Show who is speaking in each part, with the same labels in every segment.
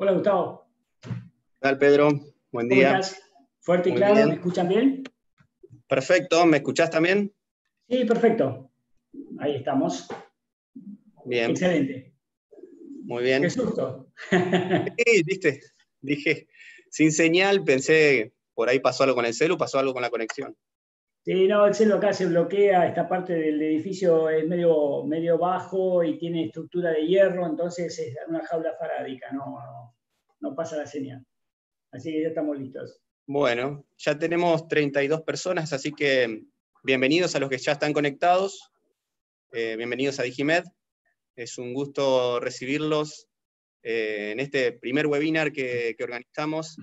Speaker 1: Hola Gustavo,
Speaker 2: ¿Qué tal, Pedro? Buen
Speaker 1: ¿cómo
Speaker 2: día.
Speaker 1: estás? ¿Fuerte y
Speaker 2: Muy
Speaker 1: claro? ¿Me
Speaker 2: bien.
Speaker 1: escuchan bien?
Speaker 2: Perfecto. ¿Me escuchás también?
Speaker 1: Sí, perfecto. Ahí estamos.
Speaker 2: Bien.
Speaker 1: Excelente.
Speaker 2: Muy
Speaker 1: Qué
Speaker 2: bien.
Speaker 1: susto.
Speaker 2: Sí, viste. Dije, sin señal, pensé, por ahí pasó algo con el celu, pasó algo con la conexión.
Speaker 1: Sí, no, el celo acá se bloquea, esta parte del edificio es medio bajo y tiene estructura de hierro, entonces es una jaula farádica, no pasa la señal. Así que ya estamos listos.
Speaker 2: Bueno, ya tenemos 32 personas, así que bienvenidos a los que ya están conectados. Bienvenidos a Digimed. Es un gusto recibirlos en este primer webinar que organizamos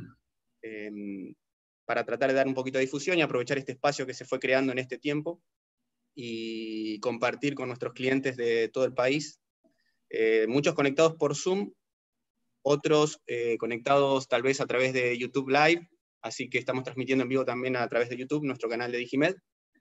Speaker 2: para tratar de dar un poquito de difusión y aprovechar este espacio que se fue creando en este tiempo y compartir con nuestros clientes de todo el país. Muchos conectados por Zoom, otros conectados tal vez a través de YouTube Live, así que estamos transmitiendo en vivo también a través de YouTube, nuestro canal de Digimed.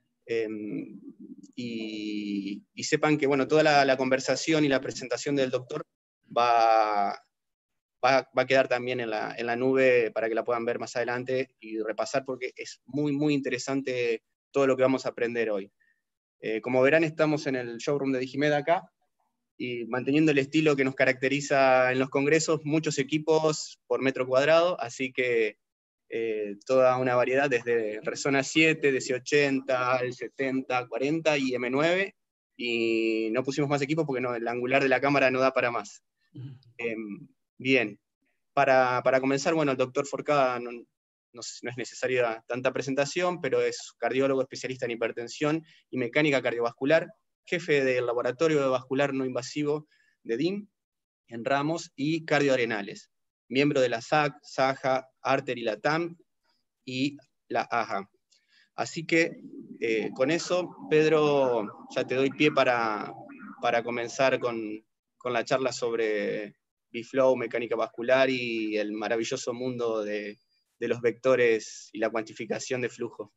Speaker 2: Y sepan que bueno, toda la conversación y la presentación del doctor va a quedar también en la nube para que la puedan ver más adelante y repasar, porque es muy, muy interesante todo lo que vamos a aprender hoy. Como verán, estamos en el showroom de Digimed acá, y manteniendo el estilo que nos caracteriza en los congresos, muchos equipos por metro cuadrado, así que toda una variedad, desde Resona 7, DC80, el 70, 40 y M9, y no pusimos más equipos porque no, el angular de la cámara no da para más. Bien, para comenzar, bueno, el doctor Forcada no es necesaria tanta presentación, pero es cardiólogo especialista en hipertensión y mecánica cardiovascular, jefe del laboratorio vascular no invasivo de DIM en Ramos y cardioarenales, miembro de la SAC, SAJA, Arter y la TAM y la AJA. Así que con eso, Pedro, ya te doy pie para comenzar con la charla sobre B-Flow, mecánica vascular y el maravilloso mundo de los vectores y la cuantificación de flujo.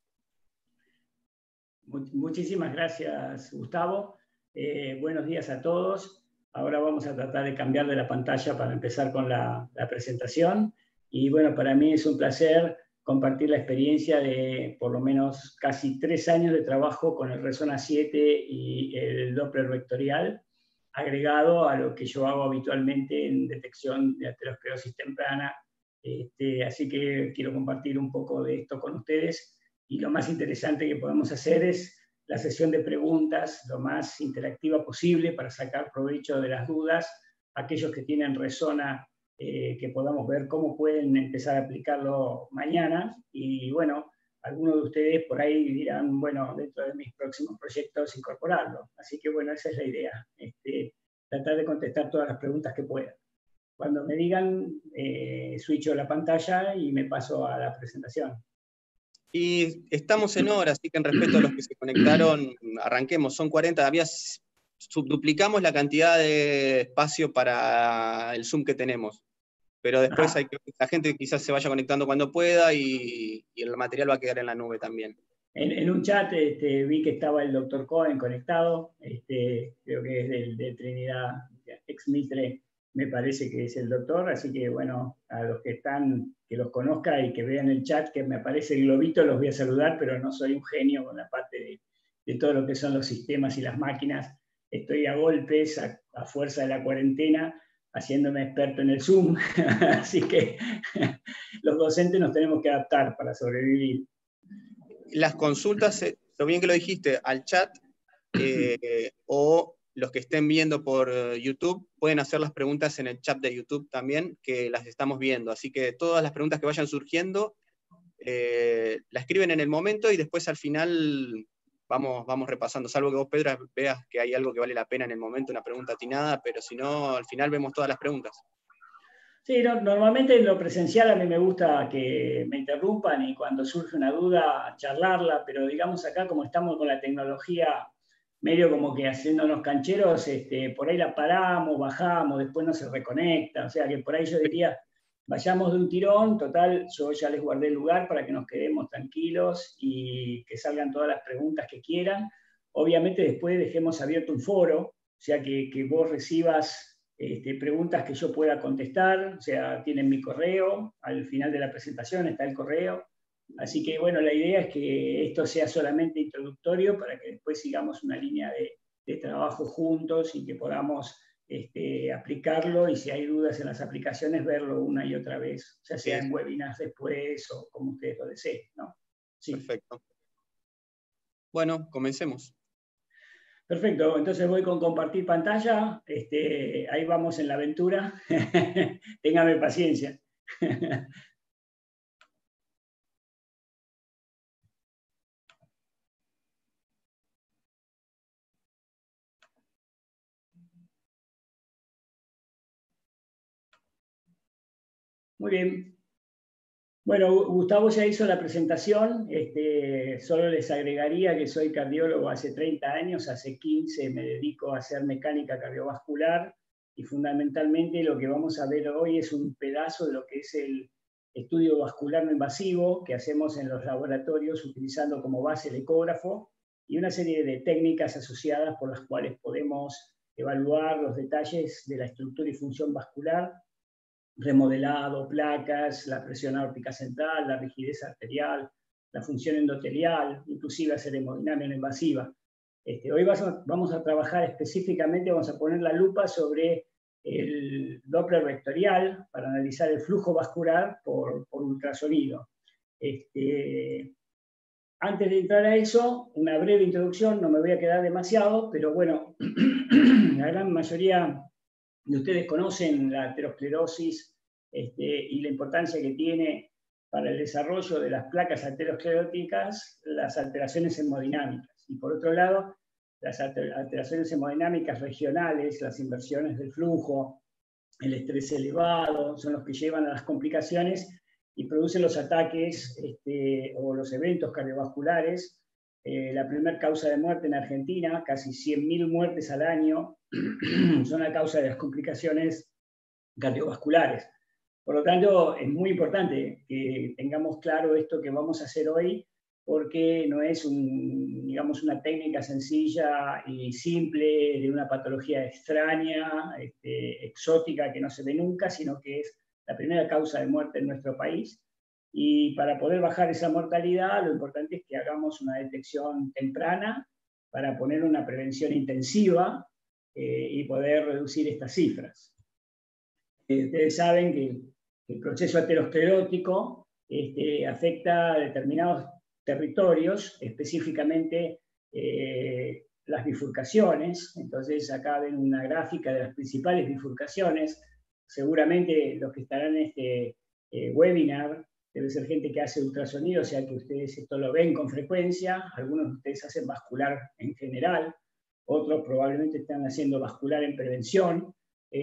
Speaker 1: Muchísimas gracias, Gustavo. Buenos días a todos. Ahora vamos a tratar de cambiar de la pantalla para empezar con la presentación. Y bueno, para mí es un placer compartir la experiencia de por lo menos casi 3 años de trabajo con el Resona 7 y el Doppler vectorial, agregado a lo que yo hago habitualmente en detección de aterosclerosis temprana. Así que quiero compartir un poco de esto con ustedes. Y lo más interesante que podemos hacer es la sesión de preguntas lo más interactiva posible para sacar provecho de las dudas, aquellos que tienen Resona, que podamos ver cómo pueden empezar a aplicarlo mañana. Y bueno, algunos de ustedes por ahí dirán, bueno, dentro de mis próximos proyectos incorporarlo. Así que bueno, esa es la idea, tratar de contestar todas las preguntas que puedan. Cuando me digan, switcho la pantalla y me paso a la presentación.
Speaker 2: Y estamos en hora, así que en respeto a los que se conectaron, arranquemos. Son 40, subduplicamos la cantidad de espacio para el Zoom que tenemos. Pero después la gente quizás se vaya conectando cuando pueda y el material va a quedar en la nube también.
Speaker 1: En un chat vi que estaba el doctor Cohen conectado, creo que es de Trinidad, ex Mitre, me parece que es el doctor, así que bueno, a los que están, que los conozca y que vean el chat, que me aparece el globito, los voy a saludar, pero no soy un genio con la parte de todo lo que son los sistemas y las máquinas. Estoy a golpes, a fuerza de la cuarentena, haciéndome experto en el Zoom, así que los docentes nos tenemos que adaptar para sobrevivir.
Speaker 2: Las consultas, lo bien que lo dijiste, al chat o los que estén viendo por YouTube pueden hacer las preguntas en el chat de YouTube también, que las estamos viendo. Así que todas las preguntas que vayan surgiendo, la escriben en el momento y después al final vamos repasando, salvo que vos, Pedro, veas que hay algo que vale la pena en el momento, una pregunta atinada, pero si no, al final vemos todas las preguntas.
Speaker 1: Sí, normalmente en lo presencial a mí me gusta que me interrumpan y cuando surge una duda charlarla, pero digamos acá como estamos con la tecnología medio como que haciéndonos cancheros, por ahí la paramos, bajamos, después no se reconecta, o sea que por ahí yo diría, vayamos de un tirón, total, yo ya les guardé el lugar para que nos quedemos tranquilos y que salgan todas las preguntas que quieran. Obviamente después dejemos abierto un foro, o sea que vos recibas preguntas que yo pueda contestar, o sea, tienen mi correo, al final de la presentación está el correo. Así que, bueno, la idea es que esto sea solamente introductorio para que después sigamos una línea de trabajo juntos y que podamos aplicarlo, y si hay dudas en las aplicaciones, verlo una y otra vez, ya sea en webinars después o como ustedes lo deseen, ¿no?
Speaker 2: Sí. Perfecto. Bueno, comencemos.
Speaker 1: Perfecto, entonces voy con compartir pantalla. Ahí vamos en la aventura. Téngame paciencia. Muy bien. Bueno, Gustavo ya hizo la presentación. Solo les agregaría que soy cardiólogo hace 30 años, hace 15 me dedico a hacer mecánica cardiovascular, y fundamentalmente lo que vamos a ver hoy es un pedazo de lo que es el estudio vascular no invasivo que hacemos en los laboratorios utilizando como base el ecógrafo y una serie de técnicas asociadas por las cuales podemos evaluar los detalles de la estructura y función vascular, remodelado, placas, la presión aórtica central, la rigidez arterial, la función endotelial, inclusive hacer hemodinamia no invasiva. Hoy vamos a trabajar específicamente, vamos a poner la lupa sobre el Doppler vectorial para analizar el flujo vascular por ultrasonido. Antes de entrar a eso, una breve introducción, no me voy a quedar demasiado, pero bueno, la gran mayoría de ustedes conocen la aterosclerosis y la importancia que tiene para el desarrollo de las placas ateroscleróticas las alteraciones hemodinámicas. Y por otro lado, las alteraciones hemodinámicas regionales, las inversiones del flujo, el estrés elevado, son los que llevan a las complicaciones y producen los ataques o los eventos cardiovasculares. La primera causa de muerte en Argentina, casi 100.000 muertes al año, son a causa de las complicaciones cardiovasculares. Por lo tanto, es muy importante que tengamos claro esto que vamos a hacer hoy, porque no es digamos, una técnica sencilla y simple de una patología extraña, exótica, que no se ve nunca, sino que es la primera causa de muerte en nuestro país. Y para poder bajar esa mortalidad, lo importante es que hagamos una detección temprana para poner una prevención intensiva y poder reducir estas cifras. Ustedes saben que el proceso aterosclerótico afecta a determinados territorios, específicamente las bifurcaciones. Entonces acá ven una gráfica de las principales bifurcaciones. Seguramente los que estarán en este webinar debe ser gente que hace ultrasonido, o sea que ustedes esto lo ven con frecuencia. Algunos de ustedes hacen vascular en general, otros probablemente están haciendo vascular en prevención.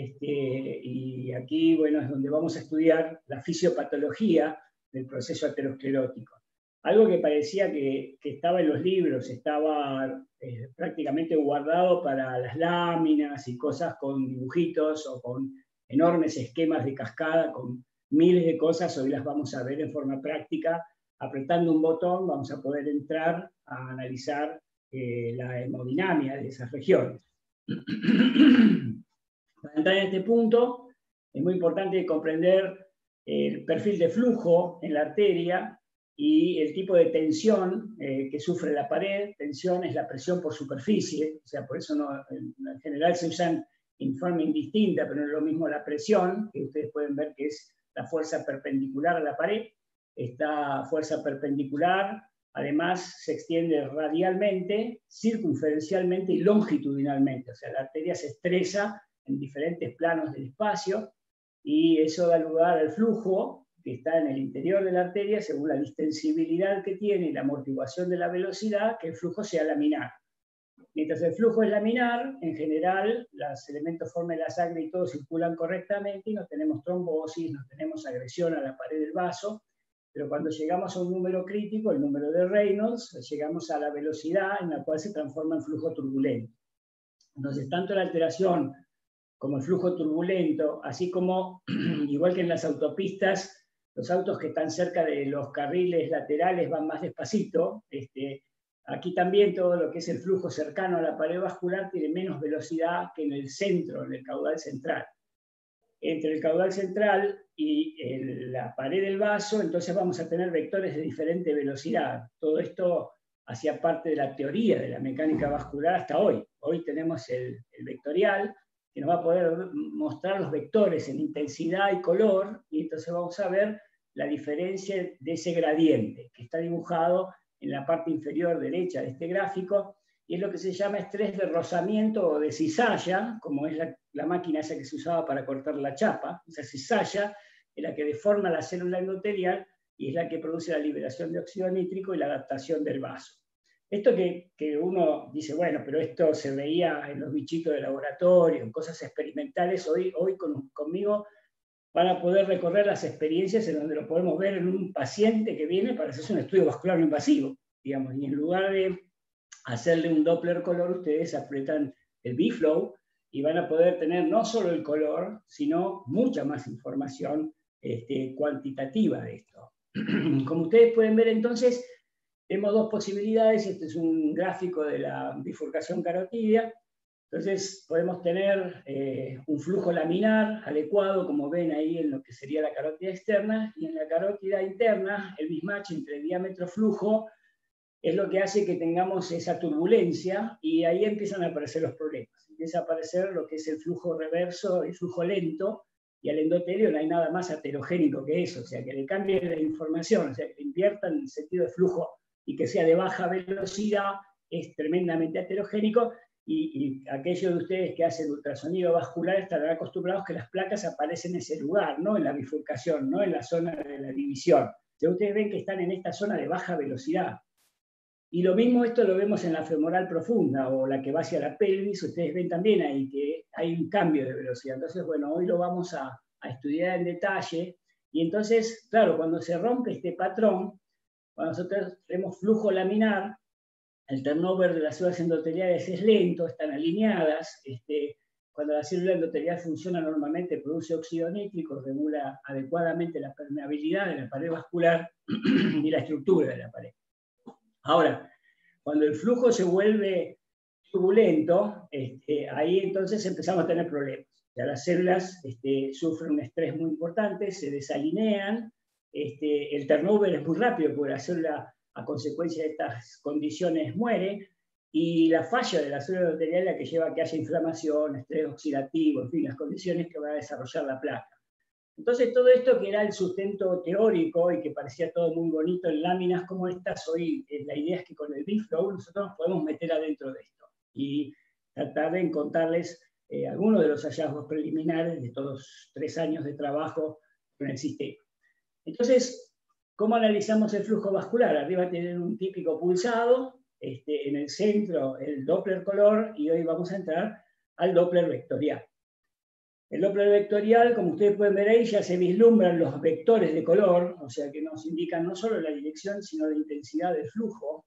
Speaker 1: Y aquí, bueno, es donde vamos a estudiar la fisiopatología del proceso aterosclerótico. Algo que parecía que estaba en los libros, estaba prácticamente guardado para las láminas y cosas con dibujitos o con enormes esquemas de cascada, con miles de cosas, hoy las vamos a ver en forma práctica. Apretando un botón vamos a poder entrar a analizar la hemodinamia de esas regiones. Para entrar en este punto, es muy importante comprender el perfil de flujo en la arteria y el tipo de tensión que sufre la pared. Tensión es la presión por superficie, o sea, por eso en general se usan en forma indistinta, pero no es lo mismo la presión, que ustedes pueden ver que es la fuerza perpendicular a la pared. Esta fuerza perpendicular, además, se extiende radialmente, circunferencialmente y longitudinalmente, o sea, la arteria se estresa en diferentes planos del espacio, y eso da lugar al flujo que está en el interior de la arteria según la distensibilidad que tiene y la amortiguación de la velocidad, que el flujo sea laminar. Mientras el flujo es laminar, en general, los elementos forma de la sangre y todo circulan correctamente y no tenemos trombosis, no tenemos agresión a la pared del vaso, pero cuando llegamos a un número crítico, el número de Reynolds, llegamos a la velocidad en la cual se transforma en flujo turbulento. Entonces, tanto la alteración como el flujo turbulento, así como, igual que en las autopistas, los autos que están cerca de los carriles laterales van más despacito, aquí también todo lo que es el flujo cercano a la pared vascular tiene menos velocidad que en el centro, en el caudal central. entre el caudal central y la pared del vaso, entonces vamos a tener vectores de diferente velocidad. Todo esto hacía parte de la teoría de la mecánica vascular hasta hoy. Hoy tenemos el vectorial, que nos va a poder mostrar los vectores en intensidad y color, y entonces vamos a ver la diferencia de ese gradiente, que está dibujado en la parte inferior derecha de este gráfico, y es lo que se llama estrés de rozamiento o de cizalla, como es la máquina esa que se usaba para cortar la chapa. Esa cizalla es la que deforma la célula endotelial y es la que produce la liberación de óxido nítrico y la adaptación del vaso. Esto que uno dice, bueno, pero esto se veía en los bichitos de laboratorio, en cosas experimentales, hoy conmigo van a poder recorrer las experiencias en donde lo podemos ver en un paciente que viene para hacerse un estudio vascular no invasivo, digamos, y en lugar de hacerle un Doppler color, ustedes apretan el B-Flow y van a poder tener no solo el color, sino mucha más información cuantitativa de esto. Como ustedes pueden ver entonces, tenemos dos posibilidades. Este es un gráfico de la bifurcación carotidia. Entonces podemos tener un flujo laminar adecuado, como ven ahí en lo que sería la carótida externa, y en la carótida interna el mismatch entre diámetro-flujo es lo que hace que tengamos esa turbulencia, y ahí empiezan a aparecer los problemas. Empieza a aparecer lo que es el flujo reverso, el flujo lento, y al endotelio no hay nada más heterogénico que eso, o sea, que le cambien la información, o sea, que le inviertan el sentido de flujo y que sea de baja velocidad, es tremendamente heterogénico, y aquellos de ustedes que hacen ultrasonido vascular estarán acostumbrados que las placas aparecen en ese lugar, no en la bifurcación, no en la zona de la división. Entonces ustedes ven que están en esta zona de baja velocidad. Y lo mismo esto lo vemos en la femoral profunda, o la que va hacia la pelvis. Ustedes ven también ahí que hay un cambio de velocidad. Entonces, bueno, hoy lo vamos a estudiar en detalle. Y entonces, claro, cuando se rompe este patrón, cuando nosotros tenemos flujo laminar, el turnover de las células endoteliales es lento, están alineadas. Cuando la célula endotelial funciona normalmente, produce óxido nítrico, regula adecuadamente la permeabilidad de la pared vascular y la estructura de la pared. Ahora, cuando el flujo se vuelve turbulento, ahí entonces empezamos a tener problemas. Ya las células sufren un estrés muy importante, se desalinean, el turnover es muy rápido porque la célula, a consecuencia de estas condiciones, muere, y la falla de la célula endotelial es la que lleva a que haya inflamación, estrés oxidativo, en fin, las condiciones que va a desarrollar la placa. Entonces todo esto que era el sustento teórico y que parecía todo muy bonito en láminas como estas, hoy la idea es que con el B-Flow nosotros nos podemos meter adentro de esto y tratar de contarles algunos de los hallazgos preliminares de todos 3 años de trabajo con el sistema. Entonces, ¿cómo analizamos el flujo vascular? Arriba tienen un típico pulsado, en el centro el Doppler color, y hoy vamos a entrar al Doppler vectorial. El Doppler vectorial, como ustedes pueden ver ahí, ya se vislumbran los vectores de color, o sea que nos indican no solo la dirección, sino la intensidad del flujo.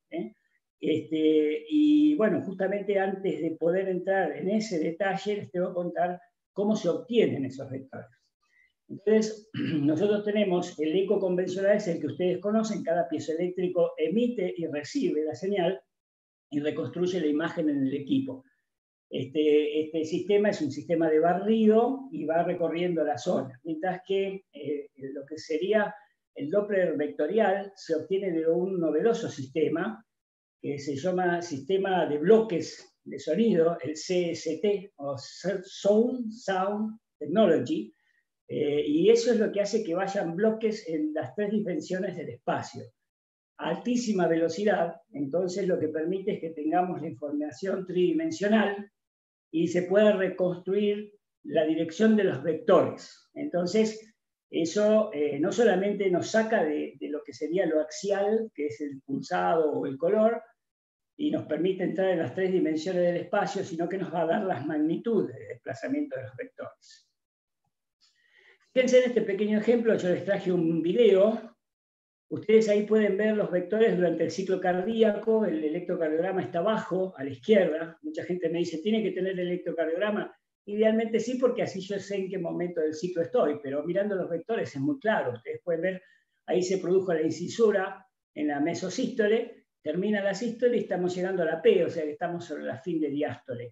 Speaker 1: Y bueno, justamente antes de poder entrar en ese detalle, les tengo que contar cómo se obtienen esos vectores. Entonces, nosotros tenemos el eco convencional, es el que ustedes conocen. Cada piezoeléctrico emite y recibe la señal y reconstruye la imagen en el equipo. Este sistema es un sistema de barrido y va recorriendo la zona, mientras que lo que sería el Doppler vectorial se obtiene de un novedoso sistema que se llama sistema de bloques de sonido, el CST, o Sound Technology, y eso es lo que hace que vayan bloques en las 3 dimensiones del espacio. A altísima velocidad, entonces lo que permite es que tengamos la información tridimensional y se pueda reconstruir la dirección de los vectores. Entonces, eso no solamente nos saca de lo que sería lo axial, que es el pulsado o el color, y nos permite entrar en las 3 dimensiones del espacio, sino que nos va a dar las magnitudes de desplazamiento de los vectores. Fíjense en este pequeño ejemplo, yo les traje un video. Ustedes ahí pueden ver los vectores durante el ciclo cardíaco. El electrocardiograma está abajo, a la izquierda. Mucha gente me dice, ¿tiene que tener el electrocardiograma? Idealmente sí, porque así yo sé en qué momento del ciclo estoy, pero mirando los vectores es muy claro. Ustedes pueden ver, ahí se produjo la incisura en la mesosístole, termina la sístole y estamos llegando a la P, o sea que estamos sobre la fin de diástole.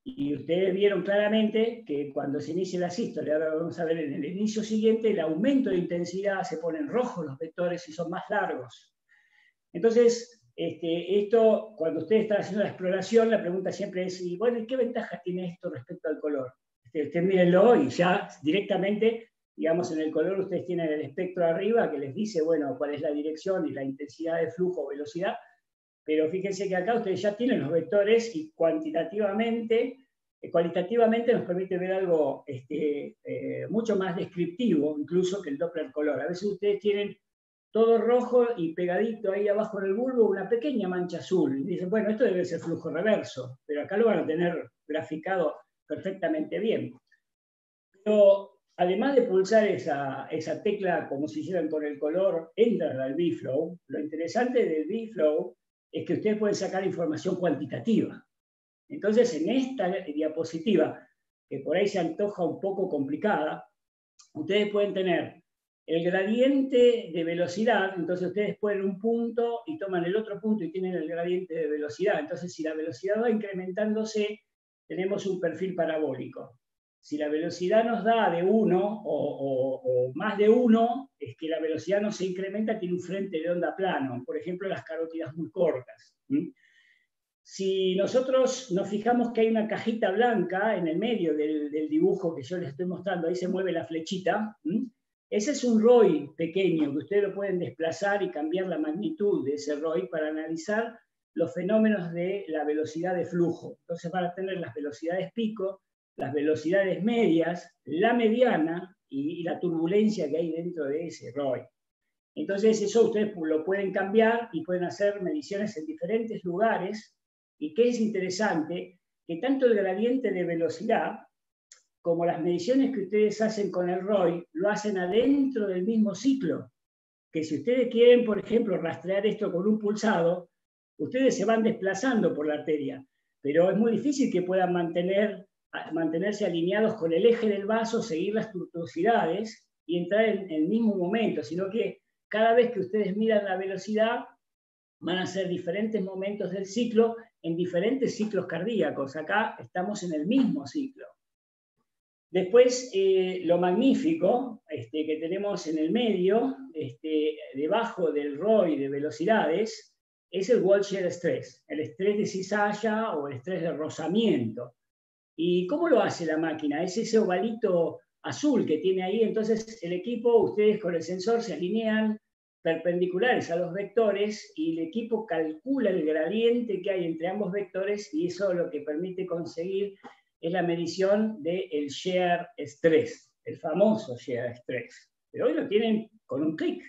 Speaker 1: Y ustedes vieron claramente que cuando se inicia la sístole, ahora vamos a ver en el inicio siguiente, el aumento de intensidad se ponen rojos los vectores y son más largos. Entonces, esto, cuando ustedes están haciendo la exploración, la pregunta siempre es, y bueno, ¿qué ventaja tiene esto respecto al color? Ustedes mírenlo y ya directamente, digamos, en el color ustedes tienen el espectro arriba que les dice, bueno, cuál es la dirección y la intensidad de flujo o velocidad, pero fíjense que acá ustedes ya tienen los vectores y cualitativamente nos permite ver algo mucho más descriptivo, incluso que el Doppler color. A veces ustedes tienen todo rojo y pegadito ahí abajo en el bulbo una pequeña mancha azul. Y dicen, bueno, esto debe ser flujo reverso, pero acá lo van a tener graficado perfectamente bien. Pero además de pulsar esa tecla como si hicieran con el color Enter al VFlow, lo interesante del VFlow es que ustedes pueden sacar información cuantitativa. Entonces, en esta diapositiva, que por ahí se antoja un poco complicada, ustedes pueden tener el gradiente de velocidad, entonces ustedes ponen un punto y toman el otro punto y tienen el gradiente de velocidad. Entonces, si la velocidad va incrementándose, tenemos un perfil parabólico. Si la velocidad nos da de 1 o más de 1, es que la velocidad no se incrementa, tiene un frente de onda plano, por ejemplo, las carótidas muy cortas. Si nosotros nos fijamos que hay una cajita blanca en el medio del dibujo que yo les estoy mostrando, ahí se mueve la flechita, ese es un ROI pequeño, que ustedes lo pueden desplazar y cambiar la magnitud de ese ROI para analizar los fenómenos de la velocidad de flujo. Entonces van a tener las velocidades pico, las velocidades medias, la mediana y la turbulencia que hay dentro de ese ROI. Entonces eso ustedes lo pueden cambiar y pueden hacer mediciones en diferentes lugares. Y que es interesante, que tanto el gradiente de velocidad como las mediciones que ustedes hacen con el ROI, lo hacen adentro del mismo ciclo. Que si ustedes quieren, por ejemplo, rastrear esto con un pulsado, ustedes se van desplazando por la arteria, pero es muy difícil que puedan mantenerse alineados con el eje del vaso, seguir las tortuosidades y entrar en el mismo momento, sino que cada vez que ustedes miran la velocidad, van a ser diferentes momentos del ciclo en diferentes ciclos cardíacos. Acá estamos en el mismo ciclo. Después, lo magnífico que tenemos en el medio, debajo del ROI de velocidades, es el wall shear stress, el estrés de cizalla o el estrés de rozamiento. ¿Y cómo lo hace la máquina? Es ese ovalito azul que tiene ahí. Entonces, el equipo, ustedes con el sensor se alinean perpendiculares a los vectores y el equipo calcula el gradiente que hay entre ambos vectores y eso lo que permite conseguir es la medición del shear stress, el famoso shear stress. Pero hoy lo tienen con un clic.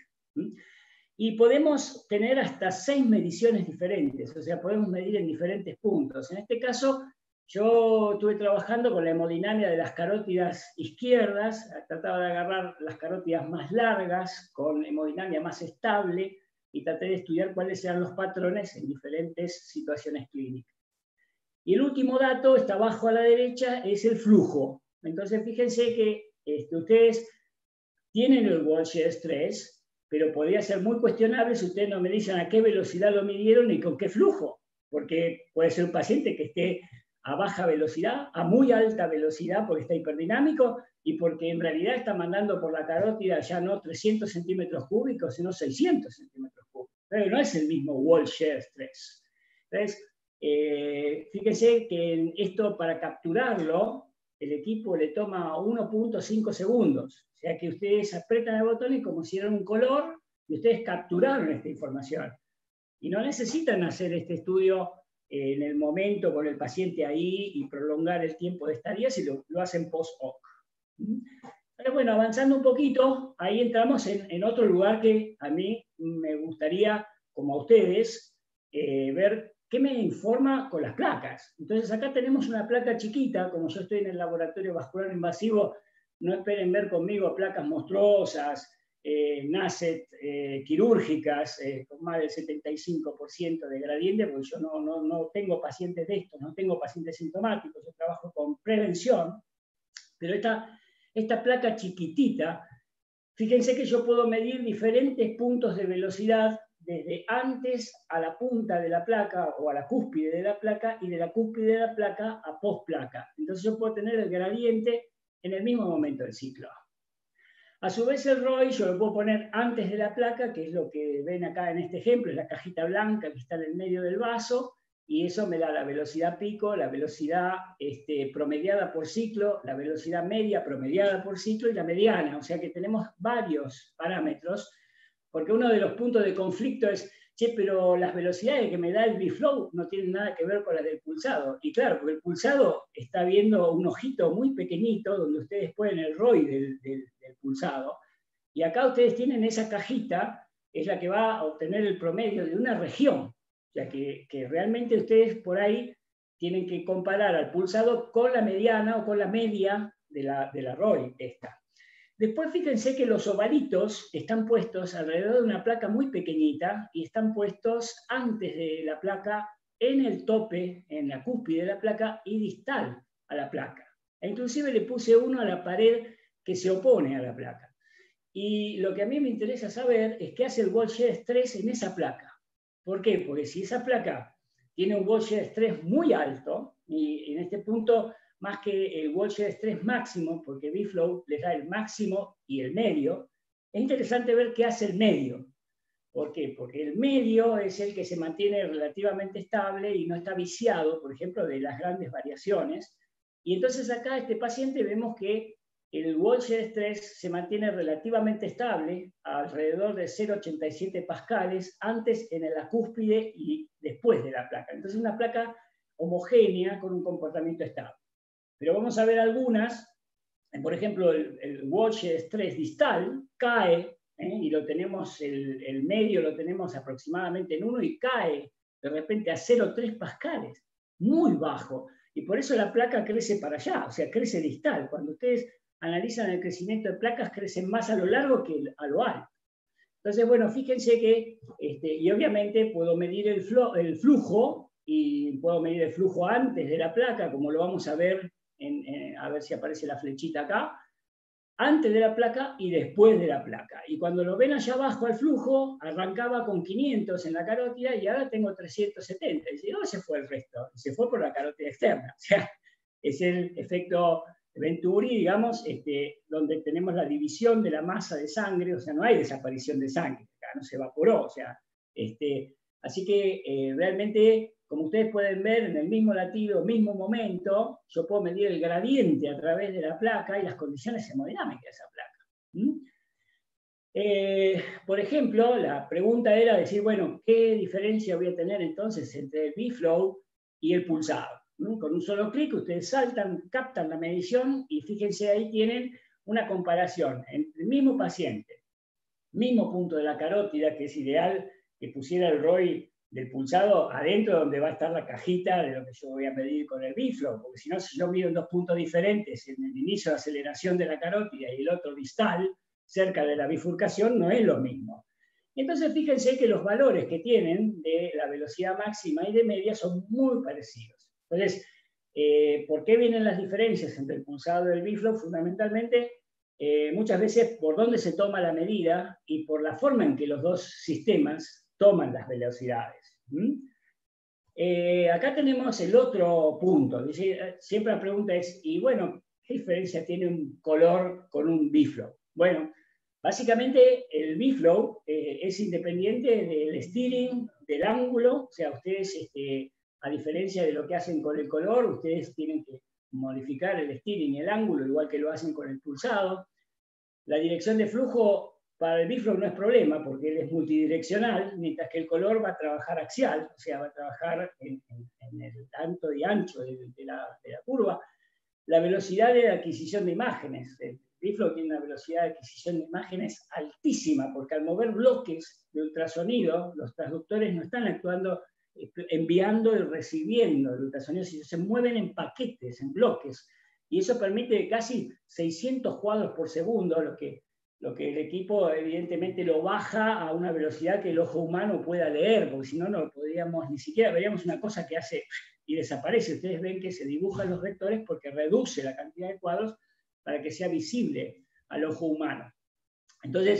Speaker 1: Y podemos tener hasta 6 mediciones diferentes, o sea, podemos medir en diferentes puntos. En este caso, yo estuve trabajando con la hemodinamia de las carótidas izquierdas, trataba de agarrar las carótidas más largas, con hemodinamia más estable, y traté de estudiar cuáles eran los patrones en diferentes situaciones clínicas. Y el último dato, está abajo a la derecha, es el flujo. Entonces, fíjense que ustedes tienen el wall shear stress, pero podría ser muy cuestionable si ustedes no me dicen a qué velocidad lo midieron y con qué flujo, porque puede ser un paciente que esté a baja velocidad, a muy alta velocidad porque está hiperdinámico y porque en realidad está mandando por la carótida ya no 300 centímetros cúbicos, sino 600 centímetros cúbicos. Pero no es el mismo wall shear stress. Entonces, fíjense que esto para capturarlo, el equipo le toma 1.5 segundos. O sea que ustedes apretan el botón y como si era un color, y ustedes capturaron esta información. Y no necesitan hacer este estudio en el momento con el paciente ahí y prolongar el tiempo de estadía, si lo hacen post-hoc. Pero bueno, avanzando un poquito, ahí entramos en otro lugar que a mí me gustaría, como a ustedes, ver qué me informa con las placas. Entonces acá tenemos una placa chiquita, como yo estoy en el laboratorio vascular invasivo, no esperen ver conmigo placas monstruosas, NACET quirúrgicas con más del 75% de gradiente, porque yo no tengo pacientes de estos, no tengo pacientes sintomáticos, yo trabajo con prevención, pero esta placa chiquitita, fíjense que yo puedo medir diferentes puntos de velocidad desde antes a la punta de la placa o a la cúspide de la placa y de la cúspide de la placa a post-placa. Entonces yo puedo tener el gradiente en el mismo momento del ciclo. A su vez el ROI yo lo puedo poner antes de la placa, que es lo que ven acá en este ejemplo, es la cajita blanca que está en el medio del vaso, y eso me da la velocidad pico, la velocidad promediada por ciclo, la velocidad media promediada por ciclo y la mediana. O sea que tenemos varios parámetros, porque uno de los puntos de conflicto es, che, pero las velocidades que me da el biflow no tienen nada que ver con las del pulsado. Y claro, porque el pulsado está viendo un ojito muy pequeñito donde ustedes ponen el ROI del pulsado, y acá ustedes tienen esa cajita, es la que va a obtener el promedio de una región. O sea que realmente ustedes por ahí tienen que comparar al pulsado con la mediana o con la media de la ROI esta. Después fíjense que los ovalitos están puestos alrededor de una placa muy pequeñita y están puestos antes de la placa, en el tope, en la cúspide de la placa y distal a la placa. E inclusive le puse uno a la pared que se opone a la placa. Y lo que a mí me interesa saber es qué hace el wall shear stress en esa placa. ¿Por qué? Porque si esa placa tiene un wall shear stress muy alto, y en este punto más que el wall shear stress máximo, porque biflow les da el máximo y el medio, es interesante ver qué hace el medio. ¿Por qué? Porque el medio es el que se mantiene relativamente estable y no está viciado, por ejemplo, de las grandes variaciones. Y entonces acá este paciente vemos que el wall shear stress se mantiene relativamente estable, alrededor de 0,87 pascales, antes en la cúspide y después de la placa. Entonces una placa homogénea con un comportamiento estable. Pero vamos a ver algunas, por ejemplo, el wall shear stress distal cae, y lo tenemos, el medio lo tenemos aproximadamente en 1 y cae de repente a 0,3 pascales, muy bajo, y por eso la placa crece para allá, o sea, crece distal. Cuando ustedes analizan el crecimiento de placas, crecen más a lo largo que a lo alto. Entonces, bueno, fíjense que, y obviamente puedo medir el flujo, y puedo medir el flujo antes de la placa, como lo vamos a ver, a ver si aparece la flechita acá, antes de la placa y después de la placa. Y cuando lo ven allá abajo al flujo, arrancaba con 500 en la carótida y ahora tengo 370. Y dice, ¿dónde se fue el resto? Se fue por la carótida externa. O sea, es el efecto Venturi, digamos, donde tenemos la división de la masa de sangre, o sea, no hay desaparición de sangre, acá no se evaporó, o sea, así que realmente, como ustedes pueden ver, en el mismo latido, mismo momento, yo puedo medir el gradiente a través de la placa y las condiciones hemodinámicas de esa placa. Por ejemplo, la pregunta era decir, bueno, ¿qué diferencia voy a tener entonces entre el biflow y el pulsado? Con un solo clic ustedes saltan, captan la medición y fíjense ahí tienen una comparación entre el mismo paciente, mismo punto de la carótida, que es ideal que pusiera el ROI del pulsado adentro donde va a estar la cajita de lo que yo voy a medir con el biflow, porque si no, si yo mido en dos puntos diferentes, en el inicio de aceleración de la carótida y el otro distal, cerca de la bifurcación, no es lo mismo. Entonces fíjense que los valores que tienen de la velocidad máxima y de media son muy parecidos. Entonces, ¿por qué vienen las diferencias entre el pulsado y el biflow? Fundamentalmente, muchas veces por dónde se toma la medida y por la forma en que los dos sistemas toman las velocidades. Acá tenemos el otro punto. Siempre la pregunta es, y bueno, ¿qué diferencia tiene un color con un biflow? Bueno, básicamente el biflow es independiente del steering, del ángulo, o sea, ustedes, a diferencia de lo que hacen con el color, ustedes tienen que modificar el steering y el ángulo, igual que lo hacen con el pulsado. La dirección de flujo para el biflow no es problema, porque él es multidireccional, mientras que el color va a trabajar axial, o sea, va a trabajar en el alto y ancho de la curva. La velocidad de adquisición de imágenes. El biflow tiene una velocidad de adquisición de imágenes altísima, porque al mover bloques de ultrasonido, los transductores no están actuando enviando y recibiendo el ultrasonido, sino se mueven en paquetes, en bloques, y eso permite casi 600 cuadros por segundo, lo que el equipo evidentemente lo baja a una velocidad que el ojo humano pueda leer, porque si no, no podríamos, ni siquiera veríamos una cosa que hace y desaparece. Ustedes ven que se dibujan los vectores porque reduce la cantidad de cuadros para que sea visible al ojo humano. Entonces,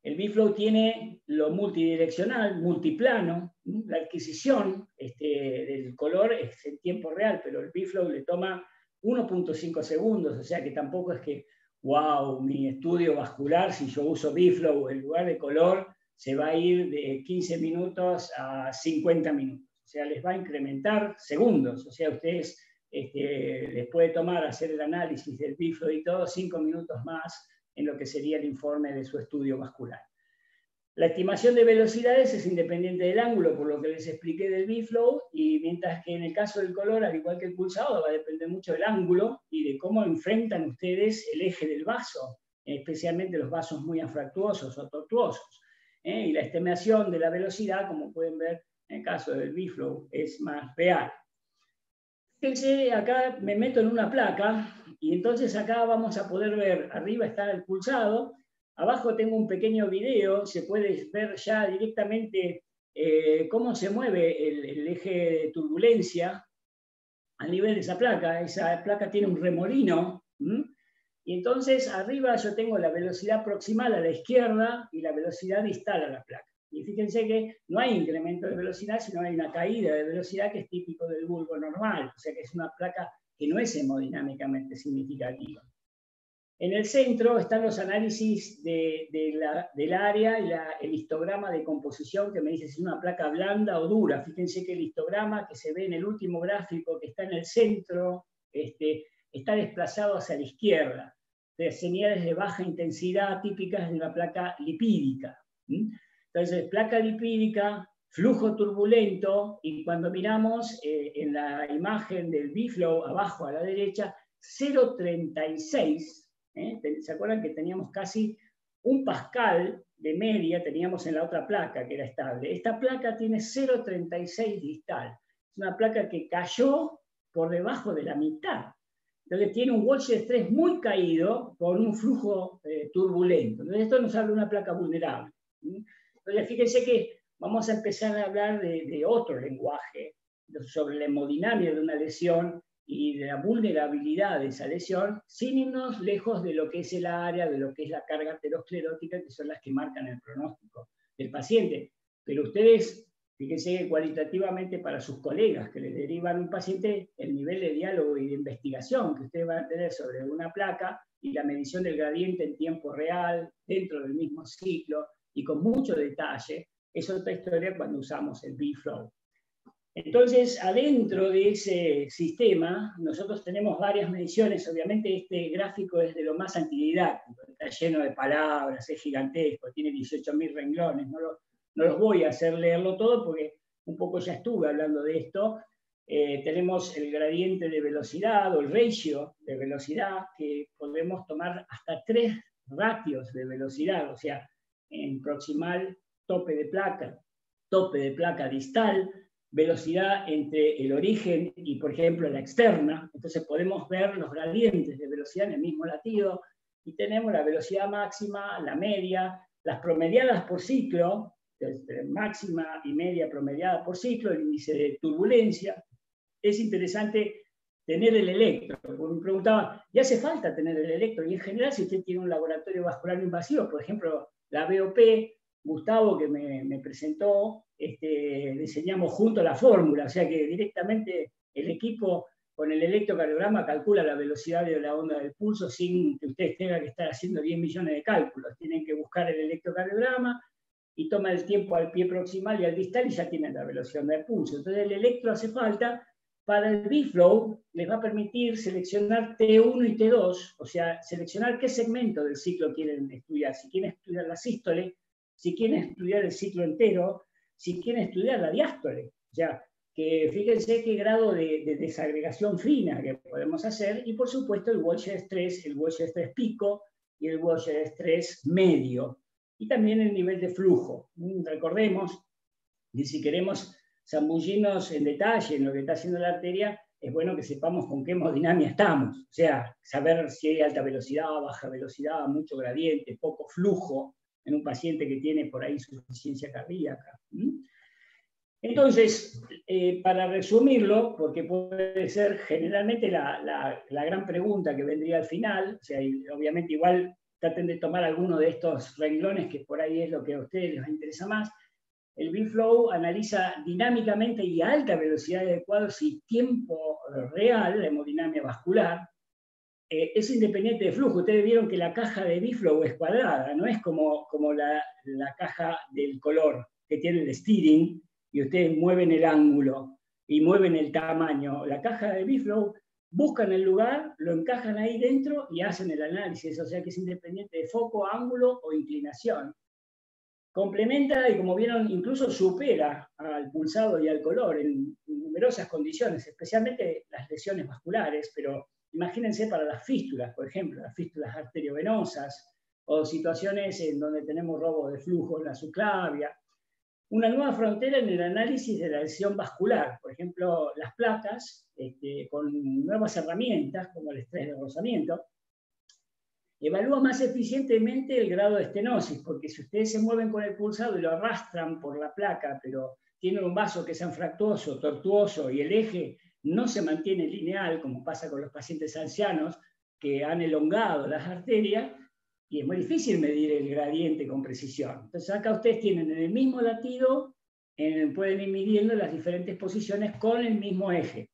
Speaker 1: El B-Flow tiene lo multidireccional, multiplano, la adquisición del color es en tiempo real, pero el B-Flow le toma 1.5 segundos, o sea que tampoco es que, wow, mi estudio vascular, si yo uso B-Flow en lugar de color, se va a ir de 15 minutos a 50 minutos. O sea, les va a incrementar segundos. O sea, ustedes les puede tomar hacer el análisis del B-Flow y todo 5 minutos más en lo que sería el informe de su estudio vascular. La estimación de velocidades es independiente del ángulo, por lo que les expliqué del B-Flow, y mientras que en el caso del color, al igual que el pulsado, va a depender mucho del ángulo y de cómo enfrentan ustedes el eje del vaso, especialmente los vasos muy afractuosos o tortuosos. Y la estimación de la velocidad, como pueden ver en el caso del B-Flow, es más real. Fíjense, acá me meto en una placa, y entonces acá vamos a poder ver, arriba está el pulsado, abajo tengo un pequeño video, se puede ver ya directamente cómo se mueve el eje de turbulencia a nivel de esa placa. Esa placa tiene un remolino, y entonces arriba yo tengo la velocidad proximal a la izquierda y la velocidad distal a la placa. Y fíjense que no hay incremento de velocidad, sino hay una caída de velocidad que es típico del bulbo normal, o sea que es una placa que no es hemodinámicamente significativa. En el centro están los análisis del área y el histograma de composición que me dice si es una placa blanda o dura. Fíjense que el histograma que se ve en el último gráfico que está en el centro está desplazado hacia la izquierda. De señales de baja intensidad típicas de una placa lipídica. Entonces, placa lipídica, flujo turbulento, y cuando miramos en la imagen del B-Flow abajo a la derecha, 0,36. ¿Se acuerdan que teníamos casi 1 pascal de media, teníamos en la otra placa que era estable? Esta placa tiene 0,36 distal. Es una placa que cayó por debajo de la mitad. Entonces tiene un Walsh estrés muy caído con un flujo turbulento. Entonces esto nos habla de una placa vulnerable. Entonces fíjense que vamos a empezar a hablar de otro lenguaje, sobre la hemodinámica de una lesión y de la vulnerabilidad de esa lesión, sin irnos lejos de lo que es el área, de lo que es la carga aterosclerótica, que son las que marcan el pronóstico del paciente. Pero ustedes, fíjense que cualitativamente para sus colegas que les derivan un paciente, el nivel de diálogo y de investigación que ustedes van a tener sobre una placa y la medición del gradiente en tiempo real, dentro del mismo ciclo y con mucho detalle, es otra historia cuando usamos el B-Flow. Entonces, adentro de ese sistema, nosotros tenemos varias mediciones. Obviamente, este gráfico es de lo más antididáctico, está lleno de palabras, es gigantesco, tiene 18.000 renglones. No los voy a hacer leerlo todo porque un poco ya estuve hablando de esto. Tenemos el gradiente de velocidad o el ratio de velocidad, que podemos tomar hasta 3 ratios de velocidad, o sea, en proximal, tope de placa distal, velocidad entre el origen y, por ejemplo, la externa. Entonces podemos ver los gradientes de velocidad en el mismo latido, y tenemos la velocidad máxima, la media, las promediadas por ciclo, máxima y media promediada por ciclo, el índice de turbulencia. Es interesante tener el electro, porque me preguntaba, ¿y hace falta tener el electro? Y en general, si usted tiene un laboratorio vascular invasivo, por ejemplo, la BOP, Gustavo, que me presentó, diseñamos junto la fórmula, o sea que directamente el equipo con el electrocardiograma calcula la velocidad de la onda del pulso sin que ustedes tengan que estar haciendo 10 millones de cálculos. Tienen que buscar el electrocardiograma y toma el tiempo al pie proximal y al distal y ya tienen la velocidad del pulso. Entonces el electro hace falta. Para el B-Flow les va a permitir seleccionar T1 y T2, o sea, seleccionar qué segmento del ciclo quieren estudiar. Si quieren estudiar la sístole, si quieren estudiar el ciclo entero, si quieren estudiar la diástole. O sea, que fíjense qué grado de desagregación fina que podemos hacer, y por supuesto el Walsh estrés, el Walsh estrés pico y el Walsh estrés medio, y también el nivel de flujo. Recordemos que si queremos zambullirnos en detalle en lo que está haciendo la arteria, es bueno que sepamos con qué hemodinamia estamos, o sea, saber si hay alta velocidad, baja velocidad, mucho gradiente, poco flujo en un paciente que tiene por ahí insuficiencia cardíaca. Entonces, para resumirlo, porque puede ser generalmente la gran pregunta que vendría al final, o sea, obviamente igual traten de tomar alguno de estos renglones, que por ahí es lo que a ustedes les interesa más. El B-Flow analiza dinámicamente y a alta velocidad de cuadros y tiempo real, la hemodinamia vascular. Es independiente de flujo. Ustedes vieron que la caja de B-Flow es cuadrada, no es como la caja del color, que tiene el steering, y ustedes mueven el ángulo y mueven el tamaño. La caja de B-Flow, buscan el lugar, lo encajan ahí dentro y hacen el análisis, o sea que es independiente de foco, ángulo o inclinación. Complementa y, como vieron, incluso supera al pulsado y al color en numerosas condiciones, especialmente las lesiones vasculares, pero imagínense para las fístulas, por ejemplo, las fístulas arteriovenosas, o situaciones en donde tenemos robo de flujo en la subclavia. Una nueva frontera en el análisis de la lesión vascular, por ejemplo, las placas, con nuevas herramientas como el estrés de rozamiento. Evalúa más eficientemente el grado de estenosis, porque si ustedes se mueven con el pulsado y lo arrastran por la placa, pero tienen un vaso que es anfractuoso, tortuoso, y el eje no se mantiene lineal, como pasa con los pacientes ancianos, que han elongado las arterias, y es muy difícil medir el gradiente con precisión. Entonces acá ustedes tienen en el mismo latido, pueden ir midiendo las diferentes posiciones con el mismo eje.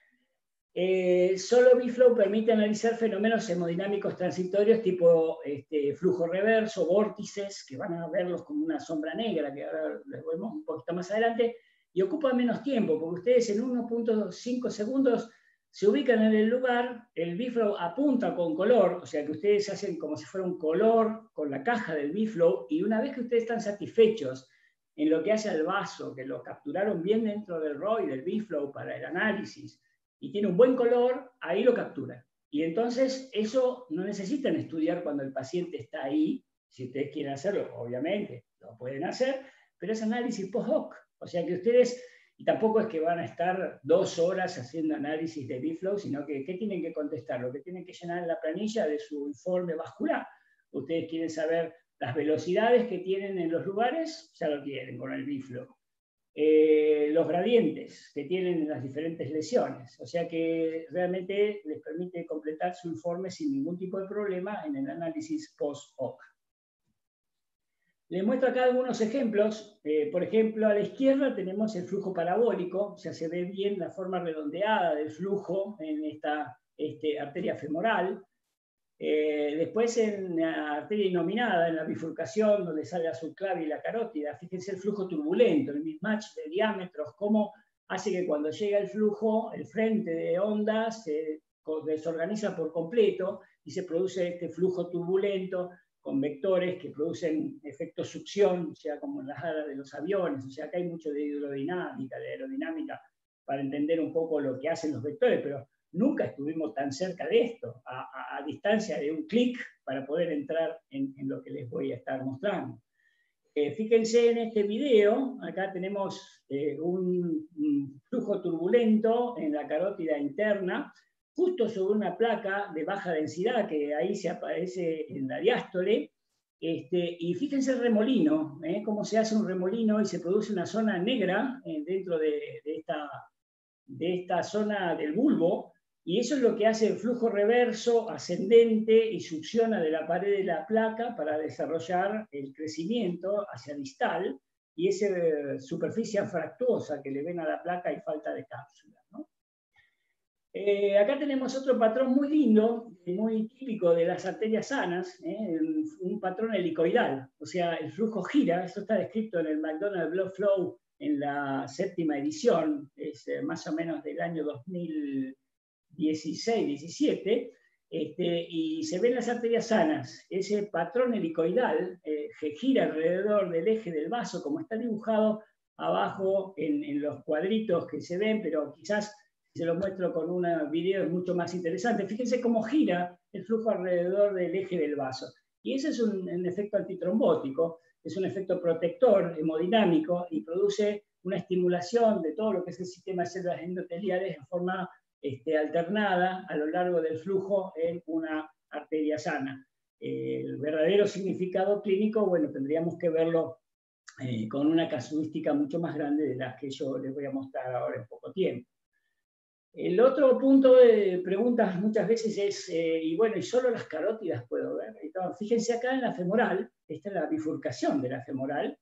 Speaker 1: Solo B-Flow permite analizar fenómenos hemodinámicos transitorios tipo flujo reverso, vórtices, que van a verlos como una sombra negra, que ahora les vemos un poquito más adelante, y ocupa menos tiempo, porque ustedes en 1.5 segundos se ubican en el lugar, el B-Flow apunta con color, o sea que ustedes hacen como si fuera un color con la caja del B-Flow, y una vez que ustedes están satisfechos en lo que hace al vaso, que lo capturaron bien dentro del ROI, del B-Flow para el análisis, y tiene un buen color, ahí lo captura. Y entonces eso no necesitan estudiar cuando el paciente está ahí. Si ustedes quieren hacerlo, obviamente, lo pueden hacer, pero es análisis post-hoc. O sea que ustedes, y tampoco es que van a estar 2 horas haciendo análisis de B-Flow, sino que ¿qué tienen que contestar? Lo que tienen que llenar en la planilla de su informe vascular. Ustedes quieren saber las velocidades que tienen en los lugares, ya lo tienen con el B-Flow. Los gradientes que tienen las diferentes lesiones. O sea que realmente les permite completar su informe sin ningún tipo de problema en el análisis post-hoc. Les muestro acá algunos ejemplos. Por ejemplo, a la izquierda tenemos el flujo parabólico, o sea, se ve bien la forma redondeada del flujo en esta arteria femoral. Después en la arteria inominada, en la bifurcación donde sale la subclavia y la carótida, fíjense el flujo turbulento, el mismatch de diámetros, cómo hace que cuando llega el flujo, el frente de ondas se desorganiza por completo y se produce este flujo turbulento con vectores que producen efecto succión, o sea, como en las alas de los aviones. O sea, acá hay mucho de hidrodinámica, de aerodinámica, para entender un poco lo que hacen los vectores, pero nunca estuvimos tan cerca de esto, a distancia de un clic, para poder entrar en lo que les voy a estar mostrando. Fíjense en este video, acá tenemos un flujo turbulento en la carótida interna, justo sobre una placa de baja densidad que ahí se aparece en la diástole, y fíjense el remolino, cómo se hace un remolino y se produce una zona negra dentro de esta zona del bulbo, y eso es lo que hace el flujo reverso ascendente y succiona de la pared de la placa para desarrollar el crecimiento hacia distal y esa superficie anfractuosa que le ven a la placa y falta de cápsula, ¿no? Acá tenemos otro patrón muy lindo, muy típico de las arterias sanas, un patrón helicoidal, o sea, el flujo gira. Esto está descrito en el McDonald Blood Flow en la 7ª edición, es más o menos del año 2016-17, y se ven las arterias sanas. Ese patrón helicoidal que gira alrededor del eje del vaso, como está dibujado abajo en los cuadritos que se ven, pero quizás si se lo muestro con un video es mucho más interesante. Fíjense cómo gira el flujo alrededor del eje del vaso. Y ese es un efecto antitrombótico, es un efecto protector hemodinámico y produce una estimulación de todo lo que es el sistema de células endoteliales en forma alternada a lo largo del flujo en una arteria sana. El verdadero significado clínico, bueno, tendríamos que verlo con una casuística mucho más grande de las que yo les voy a mostrar ahora en poco tiempo. El otro punto de preguntas muchas veces es, y bueno, ¿y solo las carótidas puedo ver? Entonces, fíjense acá en la femoral, esta es la bifurcación de la femoral,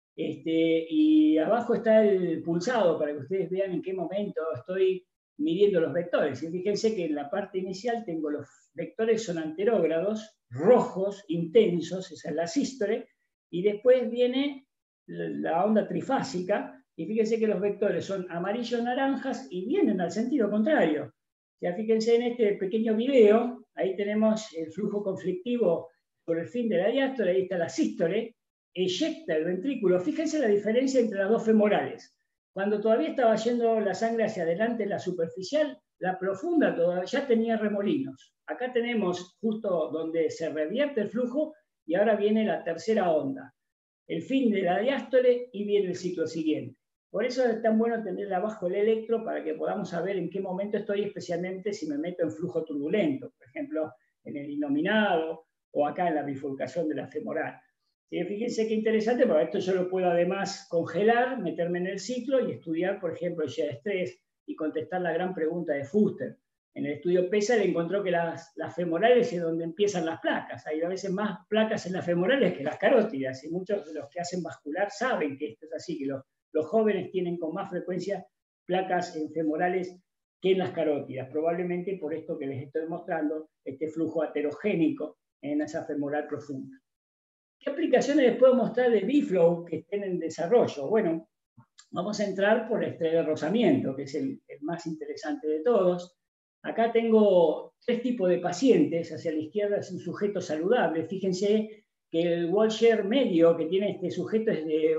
Speaker 1: y abajo está el pulsado para que ustedes vean en qué momento estoy midiendo los vectores. Y fíjense que en la parte inicial tengo los vectores son anterógrados, rojos, intensos, esa es la sístole, y después viene la onda trifásica, y fíjense que los vectores son amarillos, naranjas, y vienen al sentido contrario. O sea, fíjense en este pequeño video, ahí tenemos el flujo conflictivo por el fin de la diástole, ahí está la sístole, eyecta el ventrículo. Fíjense la diferencia entre las dos femorales. Cuando todavía estaba yendo la sangre hacia adelante en la superficial, la profunda todavía ya tenía remolinos. Acá tenemos justo donde se revierte el flujo y ahora viene la tercera onda. El fin de la diástole y viene el ciclo siguiente. Por eso es tan bueno tener abajo el electro para que podamos saber en qué momento estoy, especialmente si me meto en flujo turbulento, por ejemplo, en el inominado o acá en la bifurcación de la femoral. ¿Sí? Fíjense qué interesante, porque esto yo lo puedo además congelar, meterme en el ciclo y estudiar, por ejemplo, el shear estrés y contestar la gran pregunta de Fuster. En el estudio PESA le encontró que las femorales es donde empiezan las placas. Hay a veces más placas en las femorales que las carótidas, y muchos de los que hacen vascular saben que esto es así, que los jóvenes tienen con más frecuencia placas en femorales que en las carótidas, probablemente por esto que les estoy mostrando, este flujo aterogénico en esa femoral profunda. ¿Qué aplicaciones les puedo mostrar de B-Flow que estén en desarrollo? Bueno, vamos a entrar por el estrés de rozamiento, que es el más interesante de todos. Acá tengo tres tipos de pacientes. Hacia la izquierda es un sujeto saludable. Fíjense que el wall shear medio que tiene este sujeto es de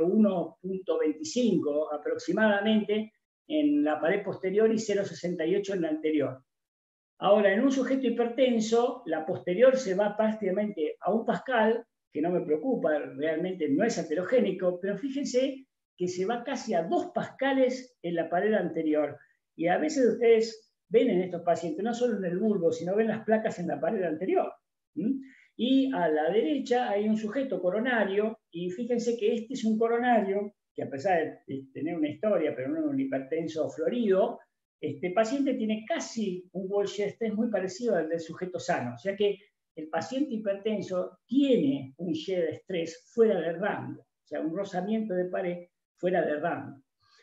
Speaker 1: 1.25 aproximadamente en la pared posterior y 0.68 en la anterior. Ahora, en un sujeto hipertenso, la posterior se va prácticamente a 1 pascal, que no me preocupa, realmente no es aterogénico, pero fíjense que se va casi a 2 pascales en la pared anterior. Y a veces ustedes ven en estos pacientes, no solo en el bulbo, sino ven las placas en la pared anterior. Y a la derecha hay un sujeto coronario, y fíjense que este es un coronario, que a pesar de tener una historia, pero no es un hipertenso florido, este paciente tiene casi un wall shear estrés muy parecido al del sujeto sano. O sea que el paciente hipertenso tiene un shear estrés fuera de rango, o sea, un rozamiento de pared fuera de rango.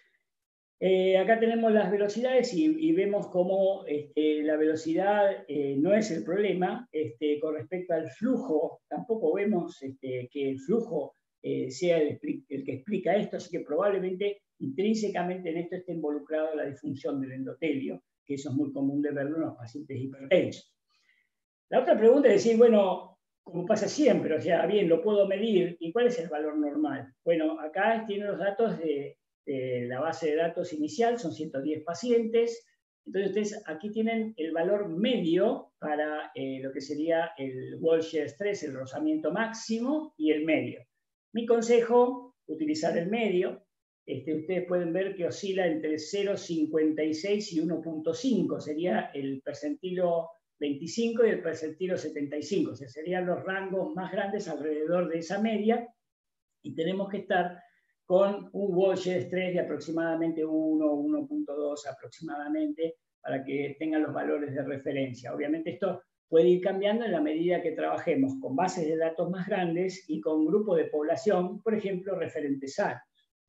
Speaker 1: Acá tenemos las velocidades y vemos cómo la velocidad no es el problema. Con respecto al flujo, tampoco vemos que el flujo sea el que explica esto, así que probablemente intrínsecamente en esto esté involucrado la disfunción del endotelio, que eso es muy común de verlo en los pacientes hipertensos. La otra pregunta es decir, bueno, como pasa siempre, o sea, bien, lo puedo medir, ¿y cuál es el valor normal? Bueno, acá tienen los datos de la base de datos inicial, son 110 pacientes. Entonces ustedes aquí tienen el valor medio para lo que sería el wall shear estrés, el rozamiento máximo y el medio. Mi consejo, utilizar el medio. Ustedes pueden ver que oscila entre 0,56 y 1,5, sería el percentilo 25 y el percentilo 75, o sea, serían los rangos más grandes alrededor de esa media, y tenemos que estar con un wall shear estrés de aproximadamente 1, 1.2 aproximadamente, para que tengan los valores de referencia. Obviamente esto puede ir cambiando en la medida que trabajemos con bases de datos más grandes y con grupos de población, por ejemplo, referentes sanos.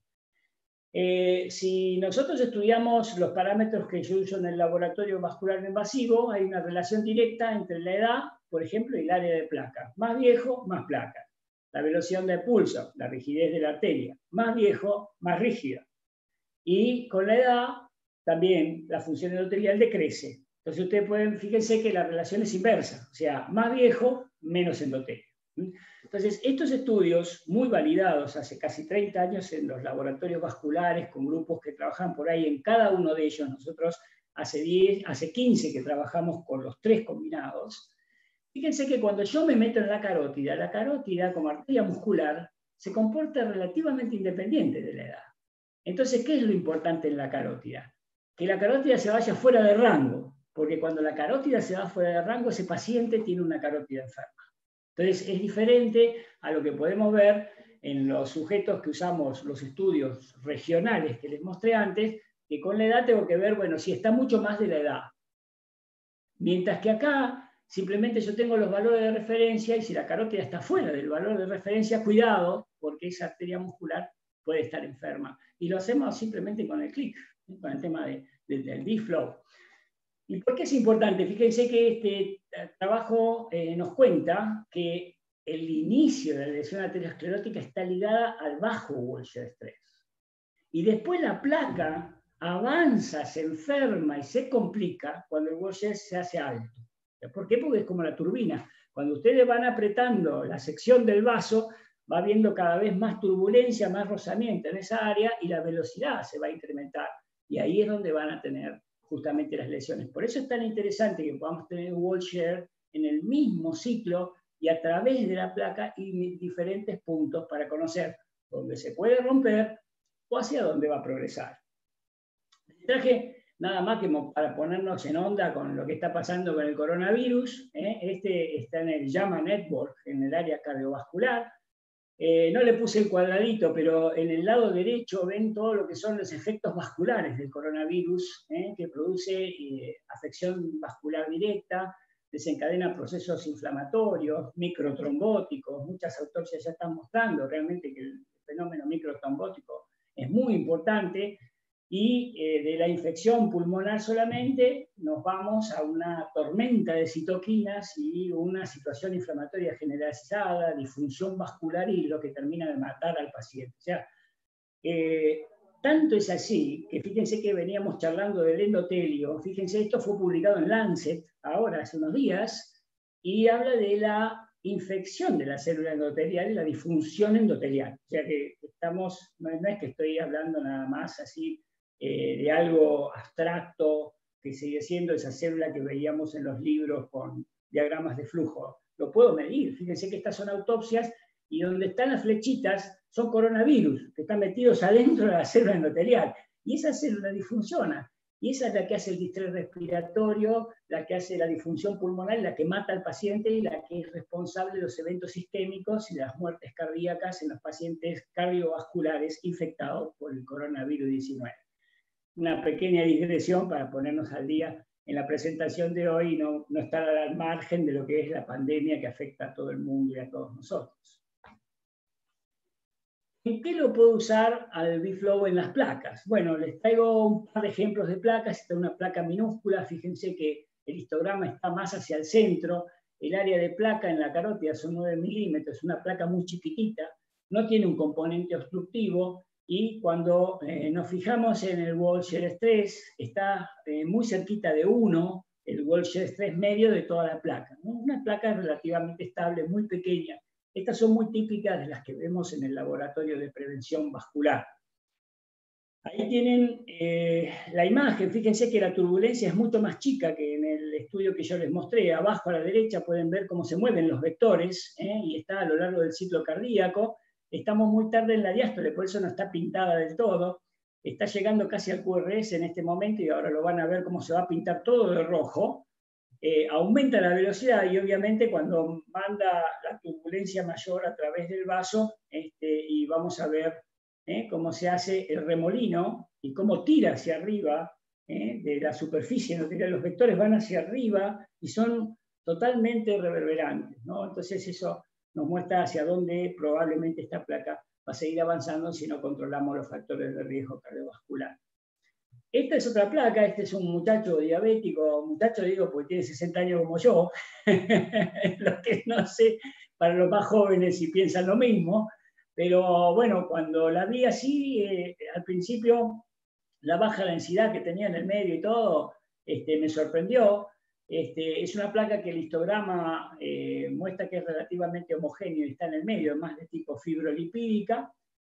Speaker 1: Si nosotros estudiamos los parámetros que yo uso en el laboratorio vascular no invasivo, hay una relación directa entre la edad, por ejemplo, y el área de placa. Más viejo, más placa. La velocidad de pulso, la rigidez de la arteria. Más viejo, más rígida. Y con la edad, también la función endotelial decrece. Entonces ustedes pueden, fíjense que la relación es inversa. O sea, más viejo, menos endotelio. Entonces, estos estudios, muy validados hace casi 30 años en los laboratorios vasculares, con grupos que trabajan por ahí en cada uno de ellos, nosotros hace 15 que trabajamos con los 3 combinados. Fíjense que cuando yo me meto en la carótida como arteria muscular se comporta relativamente independiente de la edad. Entonces, ¿qué es lo importante en la carótida? Que la carótida se vaya fuera de rango, porque cuando la carótida se va fuera de rango, ese paciente tiene una carótida enferma. Entonces, es diferente a lo que podemos ver en los sujetos que usamos los estudios regionales que les mostré antes, que con la edad tengo que ver, bueno, si está mucho más de la edad. Mientras que acá, simplemente yo tengo los valores de referencia y si la carótida está fuera del valor de referencia, cuidado, porque esa arteria muscular puede estar enferma. Y lo hacemos simplemente con el clic, con el tema del D-Flow. ¿Y por qué es importante? Fíjense que este trabajo nos cuenta que el inicio de la lesión arteriosclerótica está ligada al bajo wall shear stress. Y después la placa avanza, se enferma y se complica cuando el wall shear se hace alto. ¿Por qué? Porque es como la turbina. Cuando ustedes van apretando la sección del vaso, va habiendo cada vez más turbulencia, más rozamiento en esa área y la velocidad se va a incrementar. Y ahí es donde van a tener justamente las lesiones. Por eso es tan interesante que podamos tener wall shear en el mismo ciclo y a través de la placa y diferentes puntos para conocer dónde se puede romper o hacia dónde va a progresar. Traje nada más que para ponernos en onda con lo que está pasando con el coronavirus. Este está en el JAMA Network, en el área cardiovascular. No le puse el cuadradito, pero en el lado derecho ven todo lo que son los efectos vasculares del coronavirus, que produce afección vascular directa, desencadena procesos inflamatorios, microtrombóticos. Muchas autopsias ya están mostrando realmente que el fenómeno microtrombótico es muy importante. Y de la infección pulmonar solamente nos vamos a una tormenta de citoquinas y una situación inflamatoria generalizada, disfunción vascular y lo que termina de matar al paciente. O sea, tanto es así que fíjense que veníamos charlando del endotelio. Fíjense, esto fue publicado en Lancet ahora, hace unos días, y habla de la infección de la célula endotelial y la disfunción endotelial. O sea que estamos, no es que estoy hablando nada más así de algo abstracto que sigue siendo esa célula que veíamos en los libros con diagramas de flujo. Lo puedo medir. Fíjense que estas son autopsias y donde están las flechitas son coronavirus que están metidos adentro de la célula endotelial. Y esa célula disfunciona. Y esa es la que hace el distrés respiratorio, la que hace la disfunción pulmonar, la que mata al paciente y la que es responsable de los eventos sistémicos y las muertes cardíacas en los pacientes cardiovasculares infectados por el coronavirus 19. Una pequeña digresión para ponernos al día en la presentación de hoy y no estar al margen de lo que es la pandemia que afecta a todo el mundo y a todos nosotros. ¿En qué lo puedo usar al B-Flow en las placas? Bueno, les traigo un par de ejemplos de placas. Esta es una placa minúscula. Fíjense que el histograma está más hacia el centro. El área de placa en la carótida son 9 milímetros, una placa muy chiquitita. No tiene un componente obstructivo. Y cuando nos fijamos en el wall shear stress, está muy cerquita de 1, el wall shear stress medio de toda la placa, ¿no? Una placa relativamente estable, muy pequeña. Estas son muy típicas de las que vemos en el laboratorio de prevención vascular. Ahí tienen la imagen. Fíjense que la turbulencia es mucho más chica que en el estudio que yo les mostré. Abajo a la derecha pueden ver cómo se mueven los vectores, y está a lo largo del ciclo cardíaco. Estamos muy tarde en la diástole, por eso no está pintada del todo. Está llegando casi al QRS en este momento y ahora lo van a ver cómo se va a pintar todo de rojo. Aumenta la velocidad y obviamente cuando manda la turbulencia mayor a través del vaso, y vamos a ver cómo se hace el remolino y cómo tira hacia arriba de la superficie endotelial. Los vectores van hacia arriba y son totalmente reverberantes, ¿no? Entonces eso nos muestra hacia dónde probablemente esta placa va a seguir avanzando si no controlamos los factores de riesgo cardiovascular. Esta es otra placa. Este es un muchacho diabético, muchacho digo porque tiene 60 años como yo, lo que no sé para los más jóvenes si piensan lo mismo, pero bueno, cuando la vi así, al principio la baja densidad que tenía en el medio y todo, me sorprendió. Es una placa que el histograma muestra que es relativamente homogéneo y está en el medio, más de tipo fibrolipídica.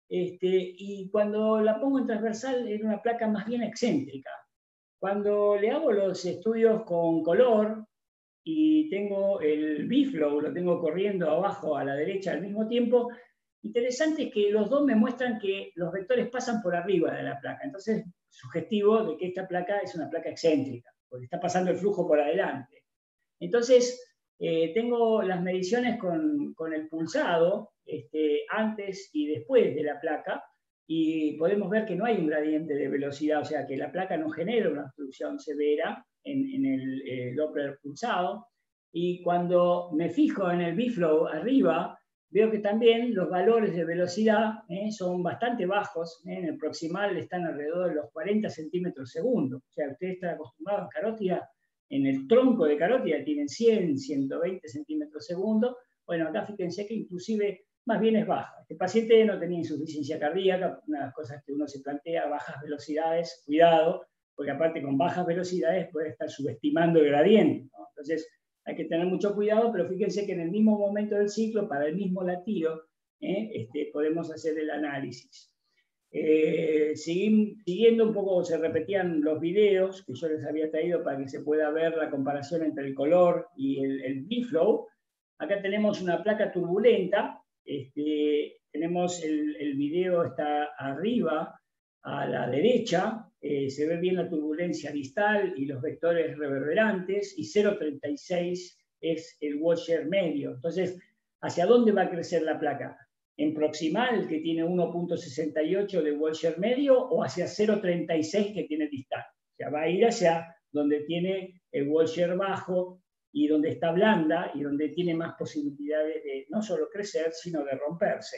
Speaker 1: Y cuando la pongo en transversal era una placa más bien excéntrica. Cuando le hago los estudios con color y tengo el B-Flow, lo tengo corriendo abajo a la derecha al mismo tiempo, interesante es que los dos me muestran que los vectores pasan por arriba de la placa. Entonces, sugestivo de que esta placa es una placa excéntrica, porque está pasando el flujo por adelante. Entonces, tengo las mediciones con el pulsado, antes y después de la placa, y podemos ver que no hay un gradiente de velocidad, o sea que la placa no genera una obstrucción severa en el Doppler pulsado. Y cuando me fijo en el B-Flow arriba, veo que también los valores de velocidad son bastante bajos. En el proximal están alrededor de los 40 centímetros segundo. O sea, ustedes están acostumbrados en carótida, en el tronco de carótida tienen 100, 120 centímetros segundo. Bueno, acá fíjense que inclusive más bien es baja. Este paciente no tenía insuficiencia cardíaca, una de las cosas que uno se plantea, bajas velocidades, cuidado, porque aparte con bajas velocidades puede estar subestimando el gradiente, ¿no? Entonces hay que tener mucho cuidado, pero fíjense que en el mismo momento del ciclo, para el mismo latido, podemos hacer el análisis. Siguiendo un poco, se repetían los videos que yo les había traído para que se pueda ver la comparación entre el color y el B-Flow. Acá tenemos una placa turbulenta. Tenemos el video está arriba, a la derecha, se ve bien la turbulencia distal y los vectores reverberantes, y 0,36 es el washer medio. Entonces, ¿hacia dónde va a crecer la placa? ¿En proximal, que tiene 1,68 de washer medio, o hacia 0,36 que tiene distal? O sea, va a ir hacia donde tiene el washer bajo, y donde está blanda y donde tiene más posibilidades de no solo crecer, sino de romperse.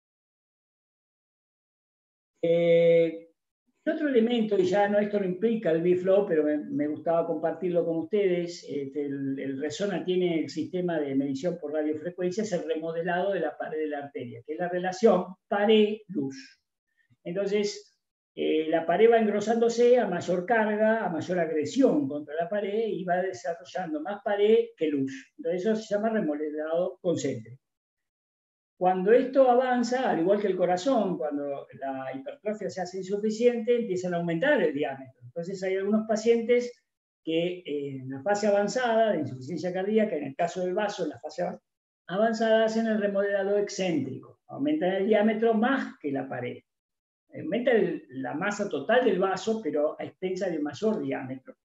Speaker 1: Otro elemento, y ya no, esto no implica el B-Flow, pero me gustaba compartirlo con ustedes, el Resona tiene el sistema de medición por radiofrecuencia, es el remodelado de la pared de la arteria, que es la relación pared-luz. Entonces, la pared va engrosándose a mayor carga, a mayor agresión contra la pared, y va desarrollando más pared que luz. Entonces eso se llama remodelado concéntrico. Cuando esto avanza, al igual que el corazón, cuando la hipertrofia se hace insuficiente, empiezan a aumentar el diámetro. Entonces hay algunos pacientes que en la fase avanzada de insuficiencia cardíaca, en el caso del vaso, en la fase avanzada, hacen el remodelado excéntrico. Aumentan el diámetro más que la pared. Aumenta la masa total del vaso, pero a extensa de mayor diámetro.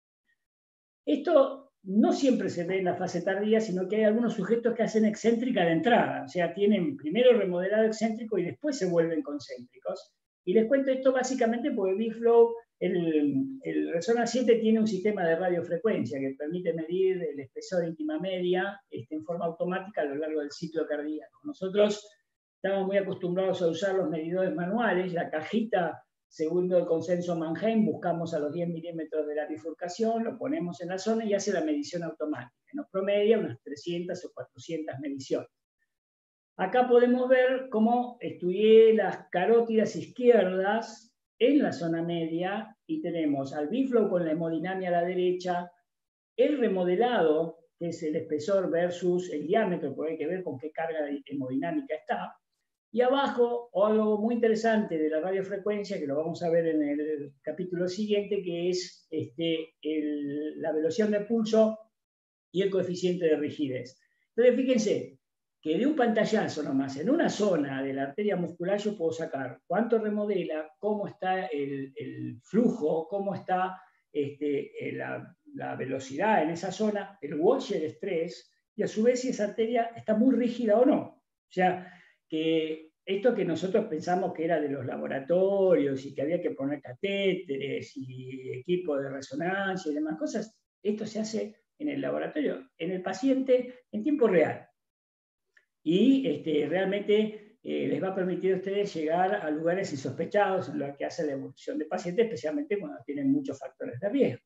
Speaker 1: Esto no siempre se ve en la fase tardía, sino que hay algunos sujetos que hacen excéntrica de entrada, o sea, tienen primero remodelado excéntrico y después se vuelven concéntricos. Y les cuento esto básicamente porque B-Flow, el Resona 7 tiene un sistema de radiofrecuencia que permite medir el espesor íntima media en forma automática a lo largo del ciclo cardíaco. Nosotros estamos muy acostumbrados a usar los medidores manuales, la cajita, según el consenso Mannheim, buscamos a los 10 milímetros de la bifurcación, lo ponemos en la zona y hace la medición automática. Nos promedia unas 300 o 400 mediciones. Acá podemos ver cómo estudié las carótidas izquierdas en la zona media y tenemos al B-Flow con la hemodinamia a la derecha, el remodelado, que es el espesor versus el diámetro, porque hay que ver con qué carga hemodinámica está. Y abajo, algo muy interesante de la radiofrecuencia, que lo vamos a ver en el capítulo siguiente, que es la velocidad de pulso y el coeficiente de rigidez. Entonces, fíjense que de un pantallazo nomás, en una zona de la arteria muscular, yo puedo sacar cuánto remodela, cómo está el flujo, cómo está la velocidad en esa zona, el washer estrés, y a su vez si esa arteria está muy rígida o no. O sea, que esto que nosotros pensamos que era de los laboratorios y que había que poner catéteres y equipos de resonancia y demás cosas, esto se hace en el laboratorio, en el paciente, en tiempo real. Y realmente les va a permitir a ustedes llegar a lugares insospechados en lo que hace la evolución de pacientes, especialmente cuando tienen muchos factores de riesgo.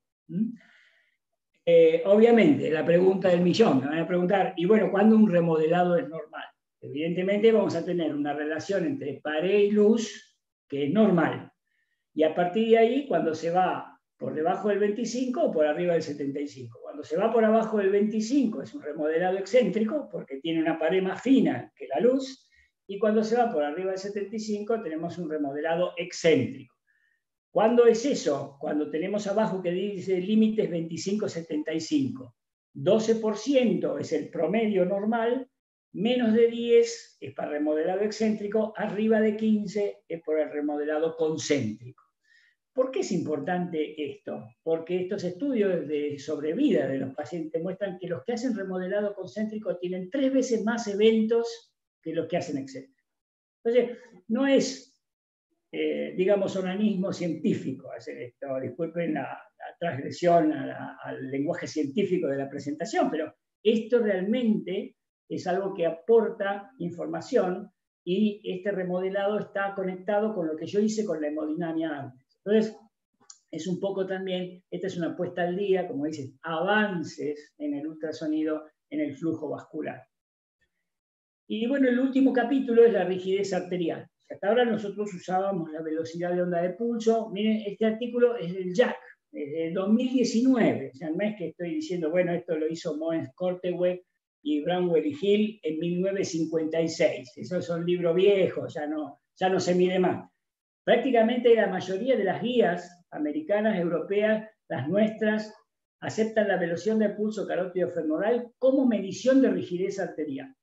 Speaker 1: Obviamente, la pregunta del millón, me van a preguntar, y bueno, ¿cuándo un remodelado es normal? Evidentemente vamos a tener una relación entre pared y luz que es normal. Y a partir de ahí, cuando se va por debajo del 25 o por arriba del 75. Cuando se va por abajo del 25 es un remodelado excéntrico porque tiene una pared más fina que la luz. Y cuando se va por arriba del 75 tenemos un remodelado excéntrico. ¿Cuándo es eso? Cuando tenemos abajo que dice límites 25-75. 12% es el promedio normal. Menos de 10 es para remodelado excéntrico, arriba de 15 es por el remodelado concéntrico. ¿Por qué es importante esto? Porque estos estudios de sobrevida de los pacientes muestran que los que hacen remodelado concéntrico tienen 3 veces más eventos que los que hacen excéntrico. Entonces, no es digamos, organismo científico hacer esto. Disculpen la transgresión al lenguaje científico de la presentación, pero esto realmente es algo que aporta información y este remodelado está conectado con lo que yo hice con la hemodinamia antes. Entonces, es un poco también, esta es una puesta al día, como dices, avances en el ultrasonido, en el flujo vascular. Y bueno, el último capítulo es la rigidez arterial. Hasta ahora nosotros usábamos la velocidad de onda de pulso. Miren, este artículo es del JACC, es del 2019. O sea, no es que estoy diciendo, bueno, esto lo hizo Moens Korteweg y Bramwell y Hill en 1956. Esos son libros viejos, ya no se mide más. Prácticamente la mayoría de las guías americanas, europeas, las nuestras, aceptan la velocidad de pulso carótido femoral como medición de rigidez arterial.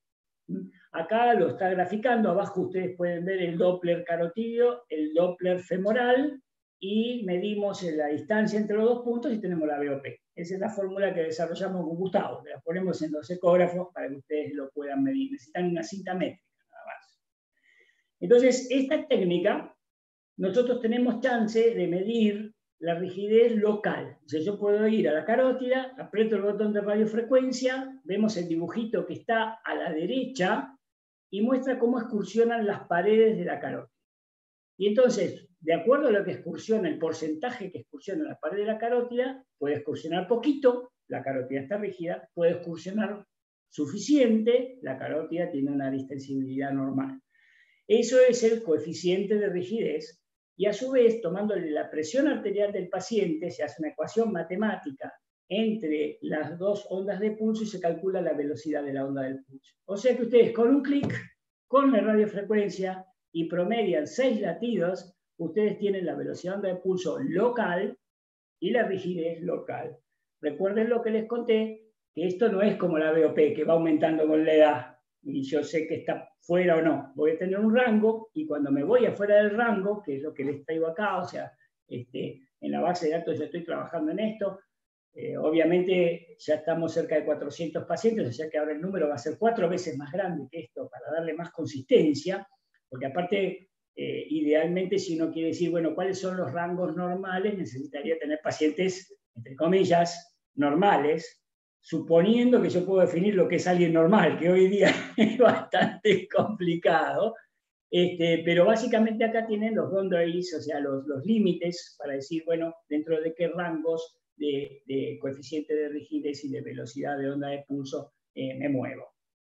Speaker 1: Acá lo está graficando, abajo ustedes pueden ver el Doppler carotídeo, el Doppler femoral, y medimos la distancia entre los dos puntos y tenemos la BOP. Esa es la fórmula que desarrollamos con Gustavo, la ponemos en los ecógrafos para que ustedes lo puedan medir. Necesitan una cinta métrica nada más. Entonces, esta técnica, nosotros tenemos chance de medir la rigidez local. O sea, yo puedo ir a la carótida, aprieto el botón de radiofrecuencia, vemos el dibujito que está a la derecha y muestra cómo excursionan las paredes de la carótida. Y entonces, de acuerdo a lo que excursiona, el porcentaje que excursiona la pared de la carótida, puede excursionar poquito, la carótida está rígida, puede excursionar suficiente, la carótida tiene una distensibilidad normal. Eso es el coeficiente de rigidez. Y a su vez, tomándole la presión arterial del paciente, se hace una ecuación matemática entre las dos ondas de pulso y se calcula la velocidad de la onda del pulso. O sea que ustedes con un clic, con la radiofrecuencia y promedian 6 latidos, ustedes tienen la velocidad de onda de pulso local y la rigidez local. Recuerden lo que les conté, que esto no es como la BOP, que va aumentando con la edad. Y yo sé que está fuera o no. Voy a tener un rango y cuando me voy afuera del rango, que es lo que les traigo acá, o sea, en la base de datos ya estoy trabajando en esto, obviamente ya estamos cerca de 400 pacientes, o sea que ahora el número va a ser 4 veces más grande que esto para darle más consistencia, porque aparte, idealmente si uno quiere decir, bueno, ¿cuáles son los rangos normales? Necesitaría tener pacientes, entre comillas, normales, suponiendo que yo puedo definir lo que es alguien normal, que hoy día es bastante complicado, pero básicamente acá tienen los boundaries, o sea, los límites para decir, bueno, dentro de qué rangos de coeficiente de rigidez y de velocidad de onda de pulso me muevo.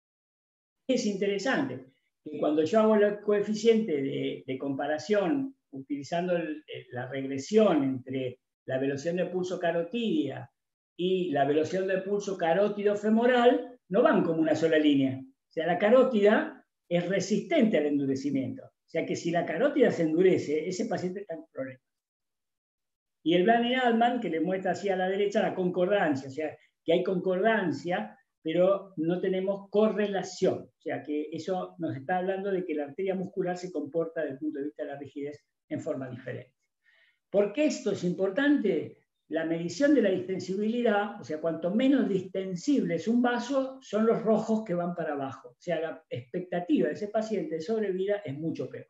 Speaker 1: Es interesante que cuando yo hago el coeficiente de comparación utilizando la regresión entre la velocidad de pulso carotidia y la velocidad de pulso carótido femoral, no van como una sola línea. O sea, la carótida es resistente al endurecimiento. O sea que si la carótida se endurece, ese paciente está en problemas. Y el Blaney-Altman, que le muestra así a la derecha la concordancia, o sea, que hay concordancia, pero no tenemos correlación. O sea, que eso nos está hablando de que la arteria muscular se comporta desde el punto de vista de la rigidez en forma diferente. ¿Por qué esto es importante? La medición de la distensibilidad, o sea, cuanto menos distensible es un vaso, son los rojos que van para abajo. O sea, la expectativa de ese paciente de sobrevida es mucho peor.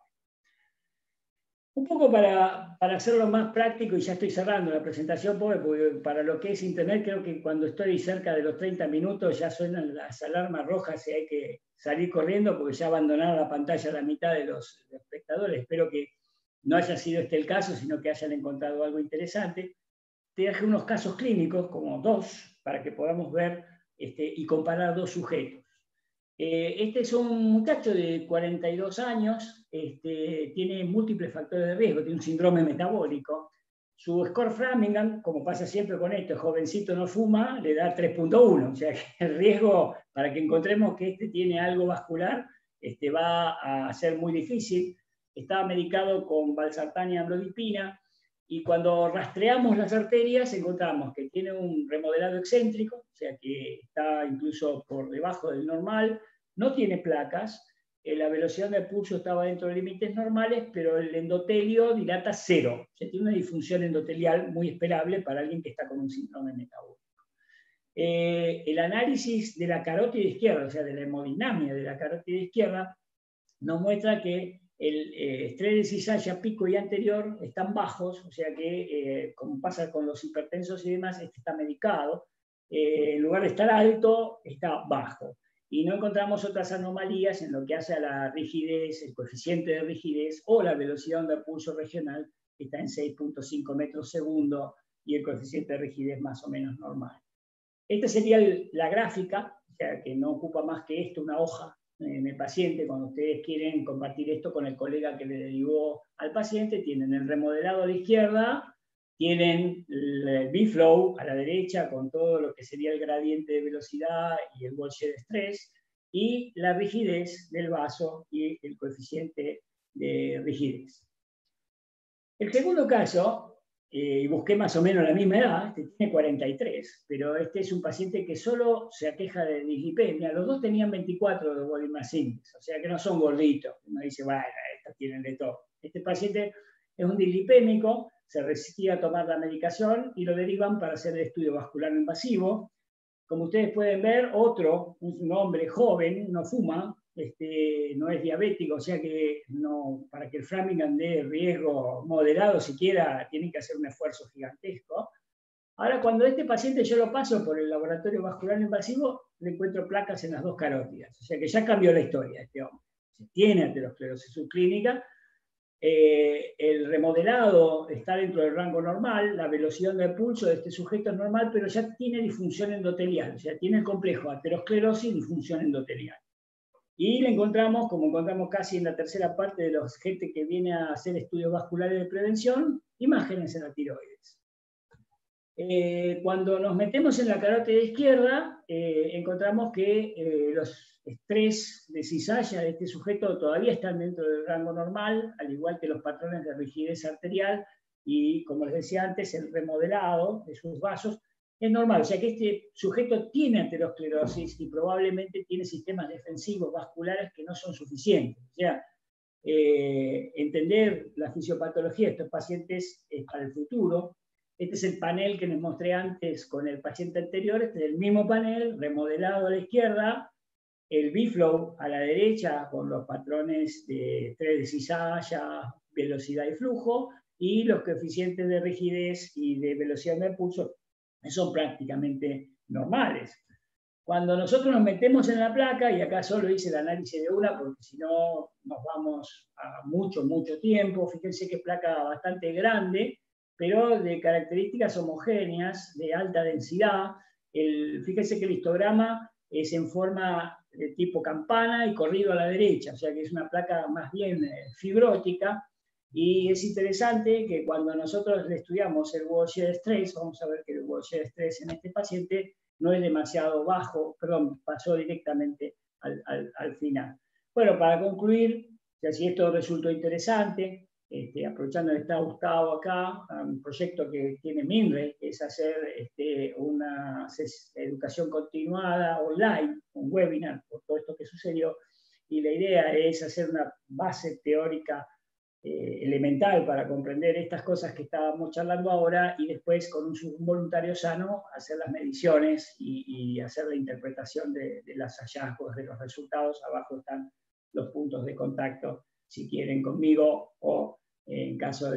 Speaker 1: Un poco para hacerlo más práctico, y ya estoy cerrando la presentación, porque para lo que es Internet, creo que cuando estoy cerca de los 30 minutos ya suenan las alarmas rojas y hay que salir corriendo porque ya abandonaron la pantalla a la mitad de los espectadores. Espero que no haya sido este el caso, sino que hayan encontrado algo interesante. Te traje unos casos clínicos, como 2, para que podamos ver y comparar 2 sujetos. Este es un muchacho de 42 años, tiene múltiples factores de riesgo, tiene un síndrome metabólico. Su score Framingham, como pasa siempre con esto, jovencito no fuma, le da 3.1. O sea que el riesgo para que encontremos que tiene algo vascular va a ser muy difícil. Estaba medicado con valsartán y amlodipina, y cuando rastreamos las arterias encontramos que tiene un remodelado excéntrico, o sea que está incluso por debajo del normal, no tiene placas, la velocidad de pulso estaba dentro de límites normales, pero el endotelio dilata 0. O sea, tiene una disfunción endotelial muy esperable para alguien que está con un síndrome metabólico. El análisis de la carótida izquierda, o sea, de la hemodinamia de la carótida izquierda, nos muestra que el estrés de cizalla pico y anterior están bajos, o sea que, como pasa con los hipertensos y demás, este está medicado. En lugar de estar alto, está bajo. Y no encontramos otras anomalías en lo que hace a la rigidez, el coeficiente de rigidez o la velocidad de pulso regional, que está en 6.5 metros segundo, y el coeficiente de rigidez más o menos normal. Esta sería la gráfica, o sea, que no ocupa más que esto, una hoja en el paciente. Cuando ustedes quieren compartir esto con el colega que le derivó al paciente, tienen el remodelado a la izquierda, tienen el B-flow a la derecha con todo lo que sería el gradiente de velocidad y el wall shear stress, y la rigidez del vaso y el coeficiente de rigidez. El segundo caso, y busqué más o menos la misma edad, este tiene 43, pero este es un paciente que solo se aqueja de dislipemia. Los dos tenían 24 de body mass index, o sea que no son gorditos. Uno dice, bueno, estos tienen de todo. Este paciente es un dislipémico, se resistía a tomar la medicación y lo derivan para hacer el estudio vascular invasivo. Como ustedes pueden ver, un hombre joven, no fuma, no es diabético, o sea que no, para que el Framingham dé riesgo moderado siquiera, tienen que hacer un esfuerzo gigantesco. Ahora, cuando este paciente yo lo paso por el laboratorio vascular invasivo, le encuentro placas en las dos carótidas, o sea que ya cambió la historia este hombre. Tiene aterosclerosis subclínica, el remodelado está dentro del rango normal, la velocidad del pulso de este sujeto es normal, pero ya tiene disfunción endotelial, o sea, tiene el complejo aterosclerosis y disfunción endotelial. Y le encontramos, como encontramos casi en la tercera parte de la gente que viene a hacer estudios vasculares de prevención, imágenes en la tiroides. Cuando nos metemos en la carótida izquierda, encontramos que los estrés de cizalla de este sujeto todavía están dentro del rango normal, al igual que los patrones de rigidez arterial y, como les decía antes, el remodelado de sus vasos es normal. O sea que este sujeto tiene aterosclerosis y probablemente tiene sistemas defensivos vasculares que no son suficientes. O sea, entender la fisiopatología de estos pacientes para el futuro. Este es el panel que les mostré antes con el paciente anterior. Este es el mismo panel, remodelado a la izquierda, el B-flow a la derecha con los patrones de estrés de cizalla, velocidad y flujo, y los coeficientes de rigidez y de velocidad del pulso son prácticamente normales. Cuando nosotros nos metemos en la placa, y acá solo hice el análisis de una, porque si no nos vamos a mucho tiempo, fíjense que es placa bastante grande, pero de características homogéneas, de alta densidad. Fíjense que el histograma es en forma de tipo campana y corrido a la derecha, o sea que es una placa más bien fibrótica, y es interesante que cuando nosotros le estudiamos el wall shear stress, vamos a ver que el wall shear stress en este paciente no es demasiado bajo, perdón, pasó directamente al final. Bueno, para concluir, si esto resultó interesante, aprovechando que está Gustavo acá, un proyecto que tiene MINRE, que es hacer una educación continuada online, un webinar por todo esto que sucedió, y la idea es hacer una base teórica elemental para comprender estas cosas que estábamos charlando ahora, y después con un voluntario sano hacer las mediciones y hacer la interpretación de los hallazgos, de los resultados. Abajo están los puntos de contacto, si quieren conmigo o en caso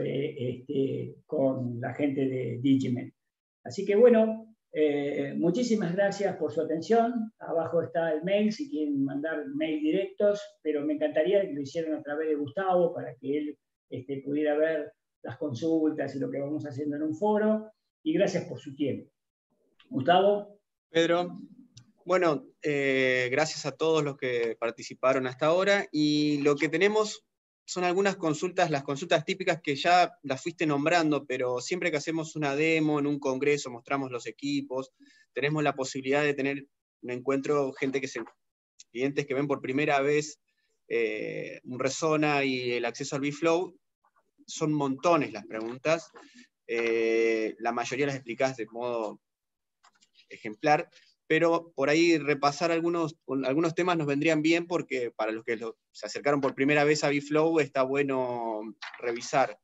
Speaker 1: de con la gente de Digimed. Así que bueno, muchísimas gracias por su atención. Abajo está el mail si quieren mandar mail directos, pero me encantaría que lo hicieran a través de Gustavo para que él pudiera ver las consultas y lo que vamos haciendo en un foro. Y gracias por su tiempo. Gustavo.
Speaker 2: Pedro, bueno, gracias a todos los que participaron hasta ahora, y lo que tenemos son algunas consultas, las consultas típicas que ya las fuiste nombrando, pero siempre que hacemos una demo en un congreso, mostramos los equipos, tenemos la posibilidad de tener un encuentro, clientes que ven por primera vez un Resona y el acceso al B-Flow. Son montones las preguntas, la mayoría las explicás de modo ejemplar, pero por ahí repasar algunos temas nos vendrían bien, porque para los que se acercaron por primera vez a B-Flow está bueno revisar.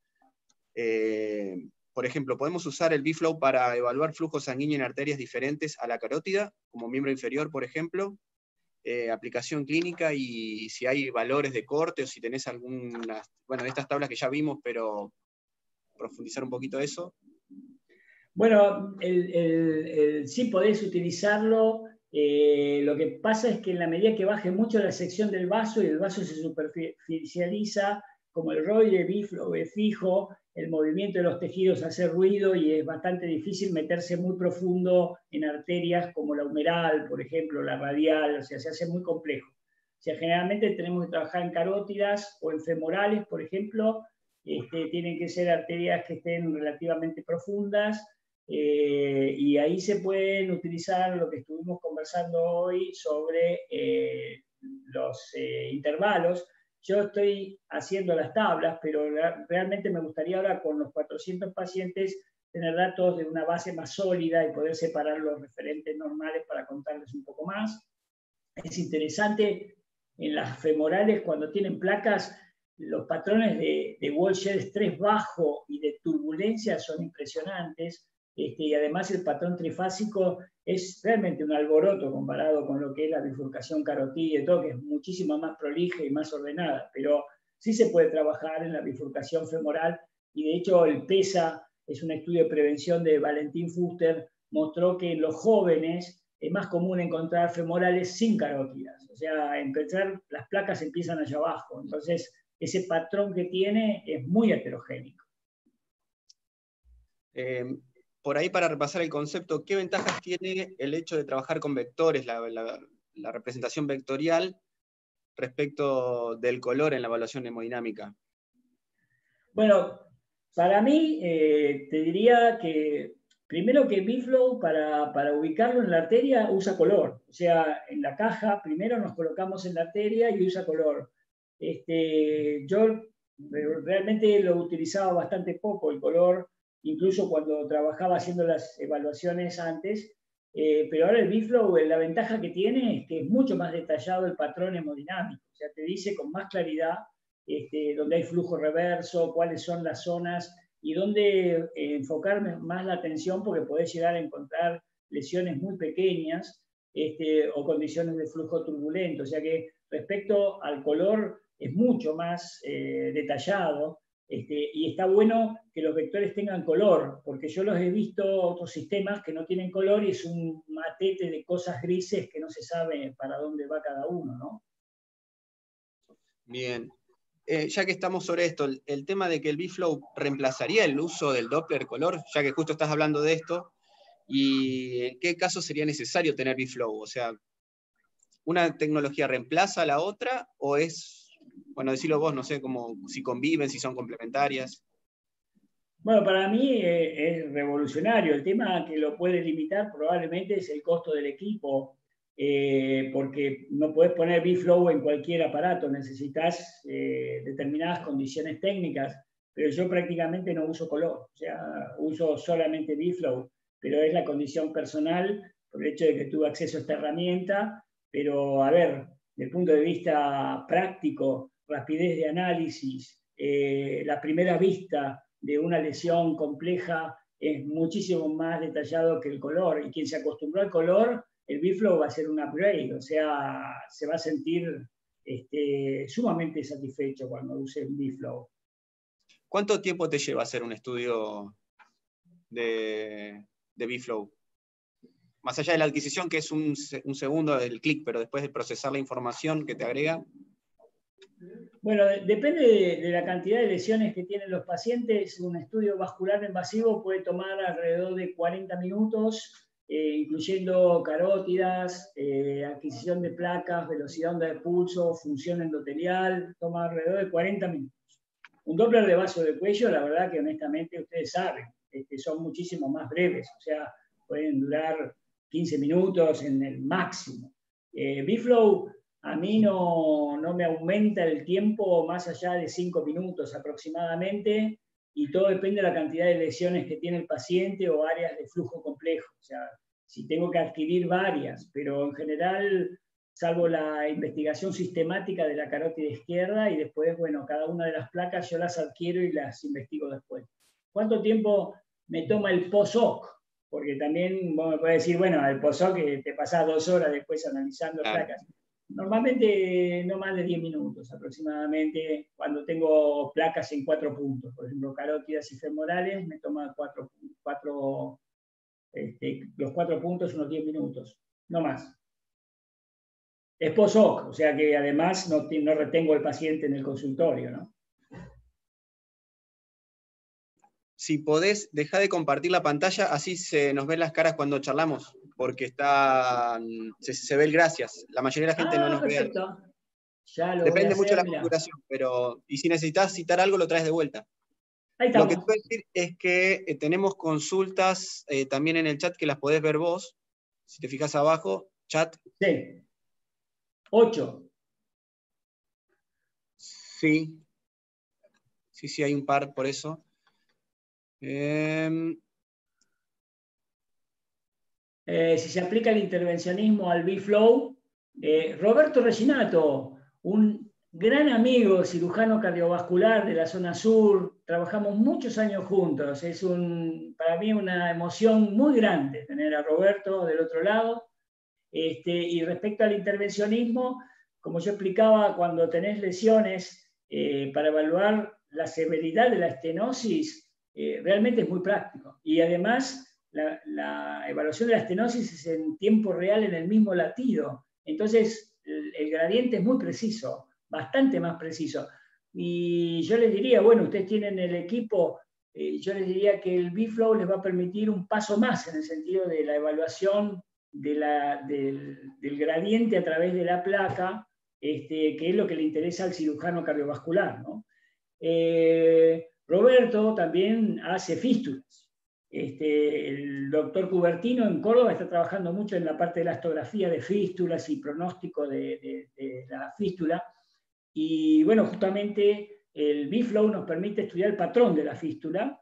Speaker 2: Por ejemplo, podemos usar el B-Flow para evaluar flujo sanguíneo en arterias diferentes a la carótida, como miembro inferior, por ejemplo. aplicación clínica y si hay valores de corte o si tenés algunas, bueno, en estas tablas que ya vimos, pero profundizar un poquito eso.
Speaker 1: Bueno, sí podés utilizarlo. Lo que pasa es que en la medida que baje mucho la sección del vaso y el vaso se superficializa, como el ROI de Biflow es fijo, el movimiento de los tejidos hace ruido y es bastante difícil meterse muy profundo en arterias como la humeral, por ejemplo, la radial, o sea, se hace muy complejo. O sea, generalmente tenemos que trabajar en carótidas o en femorales, por ejemplo. Tienen que ser arterias que estén relativamente profundas. Y ahí se pueden utilizar lo que estuvimos conversando hoy sobre los intervalos. Yo estoy haciendo las tablas, pero realmente me gustaría ahora con los 400 pacientes tener datos de una base más sólida y poder separar los referentes normales para contarles un poco más. Es interesante en las femorales cuando tienen placas, los patrones de wall shear estrés bajo y de turbulencia son impresionantes. Y además el patrón trifásico es realmente un alboroto comparado con lo que es la bifurcación carotídea y todo, que es muchísimo más prolija y más ordenada, pero sí se puede trabajar en la bifurcación femoral, y de hecho el PESA es un estudio de prevención de Valentín Fuster, mostró que en los jóvenes es más común encontrar femorales sin carótidas, o sea, empezar, las placas empiezan allá abajo, entonces ese patrón que tiene es muy heterogénico.
Speaker 2: Por ahí, para repasar el concepto, ¿qué ventajas tiene el hecho de trabajar con vectores, la representación vectorial, respecto del color en la evaluación hemodinámica?
Speaker 1: Bueno, para mí, te diría que primero que Biflow, para ubicarlo en la arteria, usa color. O sea, en la caja, primero nos colocamos en la arteria y usa color. Yo realmente lo utilizaba bastante poco, el color, incluso cuando trabajaba haciendo las evaluaciones antes, pero ahora el Biflow, la ventaja que tiene es que es mucho más detallado el patrón hemodinámico, o sea, te dice con más claridad donde hay flujo reverso, cuáles son las zonas y dónde enfocar más la atención, porque podés llegar a encontrar lesiones muy pequeñas o condiciones de flujo turbulento, o sea que respecto al color es mucho más detallado. Y está bueno que los vectores tengan color, porque yo los he visto otros sistemas que no tienen color y es un matete de cosas grises que no se sabe para dónde va cada uno, ¿no?
Speaker 2: Bien. Ya que estamos sobre esto, el tema de que el Biflow reemplazaría el uso del Doppler color, ya que justo estás hablando de esto, y en qué caso sería necesario tener Biflow, o sea, ¿una tecnología reemplaza a la otra o es, bueno, decilo vos, no sé, como si conviven, si son complementarias?
Speaker 1: Bueno, para mí es revolucionario. El tema que lo puede limitar probablemente es el costo del equipo, porque no puedes poner Biflow en cualquier aparato, necesitas determinadas condiciones técnicas, pero yo prácticamente no uso color, o sea, uso solamente Biflow, pero es la condición personal por el hecho de que tuve acceso a esta herramienta, pero a ver, desde el punto de vista práctico, rapidez de análisis, la primera vista de una lesión compleja es muchísimo más detallado que el color, y quien se acostumbró al color, el Biflow va a ser un upgrade, o sea, se va a sentir sumamente satisfecho cuando use un Biflow.
Speaker 2: ¿Cuánto tiempo te lleva hacer un estudio de Biflow? Más allá de la adquisición, que es un segundo del clic, pero después de procesar la información que te agrega.
Speaker 1: Bueno, depende de la cantidad de lesiones que tienen los pacientes. Un estudio vascular invasivo puede tomar alrededor de 40 minutos, incluyendo carótidas, adquisición de placas, velocidad onda de pulso, función endotelial, toma alrededor de 40 minutos. Un Doppler de vaso de cuello, la verdad que honestamente ustedes saben, son muchísimo más breves, o sea, pueden durar 15 minutos en el máximo. Biflow a mí no me aumenta el tiempo más allá de 5 minutos aproximadamente, y todo depende de la cantidad de lesiones que tiene el paciente o áreas de flujo complejo. O sea, si tengo que adquirir varias, pero en general, salvo la investigación sistemática de la carótida izquierda, y después, bueno, cada una de las placas yo las adquiero y las investigo después. ¿Cuánto tiempo me toma el post-hoc? Porque también vos me podés decir, bueno, el post-hoc te pasás 2 horas después analizando placas. Normalmente no más de 10 minutos aproximadamente, cuando tengo placas en 4 puntos. Por ejemplo, carótidas y femorales me toma los 4 puntos unos 10 minutos, no más. Es post-hoc, o sea que además no retengo al paciente en el consultorio, ¿no?
Speaker 2: Si podés, dejar de compartir la pantalla, así se nos ven las caras cuando charlamos, porque se ve el gracias. La mayoría de la gente no nos
Speaker 1: perfecto.
Speaker 2: ve.
Speaker 1: Ya lo voy a
Speaker 2: Depende mucho de
Speaker 1: hacer,
Speaker 2: la
Speaker 1: mirá.
Speaker 2: configuración, y si necesitas citar algo, lo traes de vuelta.
Speaker 1: Ahí
Speaker 2: Lo que
Speaker 1: estamos.
Speaker 2: te puedo decir es que tenemos consultas también en el chat que las podés ver vos. Si te fijas abajo, chat.
Speaker 1: Sí. 8.
Speaker 2: Sí. Sí, hay un par por eso.
Speaker 1: Si se aplica el intervencionismo al B-Flow, Roberto Reginato, un gran amigo cirujano cardiovascular de la zona sur, trabajamos muchos años juntos, es para mí una emoción muy grande tener a Roberto del otro lado. Y respecto al intervencionismo, como yo explicaba, cuando tenés lesiones, para evaluar la severidad de la estenosis, realmente es muy práctico. Y además, la evaluación de la estenosis es en tiempo real en el mismo latido. Entonces, el gradiente es muy preciso, bastante más preciso. Y yo les diría, bueno, ustedes tienen el equipo, yo les diría que el B-Flow les va a permitir un paso más en el sentido de la evaluación del gradiente a través de la placa, que es lo que le interesa al cirujano cardiovascular, ¿no? Roberto también hace fístulas. El doctor Cubertino en Córdoba está trabajando mucho en la parte de la astografía de fístulas y pronóstico de la fístula. Y bueno, justamente el B-Flow nos permite estudiar el patrón de la fístula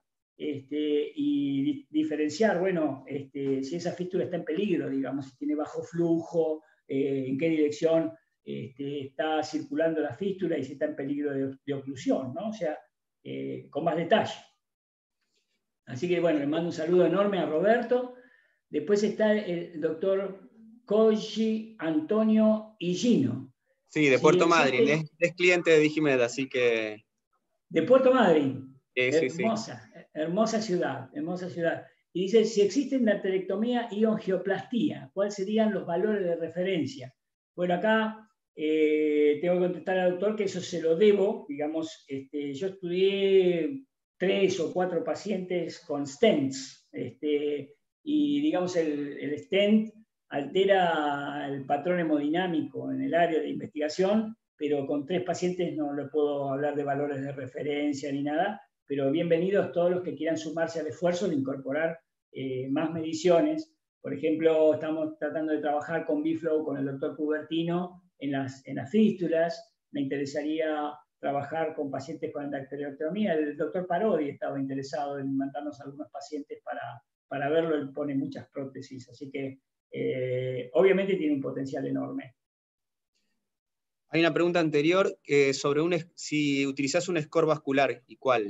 Speaker 1: y diferenciar, bueno, si esa fístula está en peligro, digamos, si tiene bajo flujo, en qué dirección está circulando la fístula y si está en peligro de oclusión, ¿no? O sea, con más detalle. Así que bueno, le mando un saludo enorme a Roberto. Después está el doctor Koji Antonio Higino.
Speaker 2: Sí, de
Speaker 1: Si
Speaker 2: Puerto Madryn,
Speaker 1: existe,
Speaker 2: es cliente de Digimed, así que...
Speaker 1: de Puerto Madryn,
Speaker 2: Sí.
Speaker 1: hermosa ciudad, hermosa ciudad. Y dice, si existen arterectomía y angioplastía, ¿cuáles serían los valores de referencia? Bueno, acá tengo que contestar al doctor que eso se lo debo, digamos, yo estudié 3 o 4 pacientes con stents, y digamos el stent altera el patrón hemodinámico en el área de investigación, pero con 3 pacientes no le puedo hablar de valores de referencia ni nada, pero bienvenidos todos los que quieran sumarse al esfuerzo de incorporar más mediciones. Por ejemplo, estamos tratando de trabajar con B-Flow con el doctor Cubertino en las fístulas. Me interesaría trabajar con pacientes con arterectomía. El doctor Parodi estaba interesado en mandarnos algunos pacientes para verlo. Él pone muchas prótesis, así que obviamente tiene un potencial enorme.
Speaker 2: Hay una pregunta anterior sobre si utilizás un score vascular y cuál.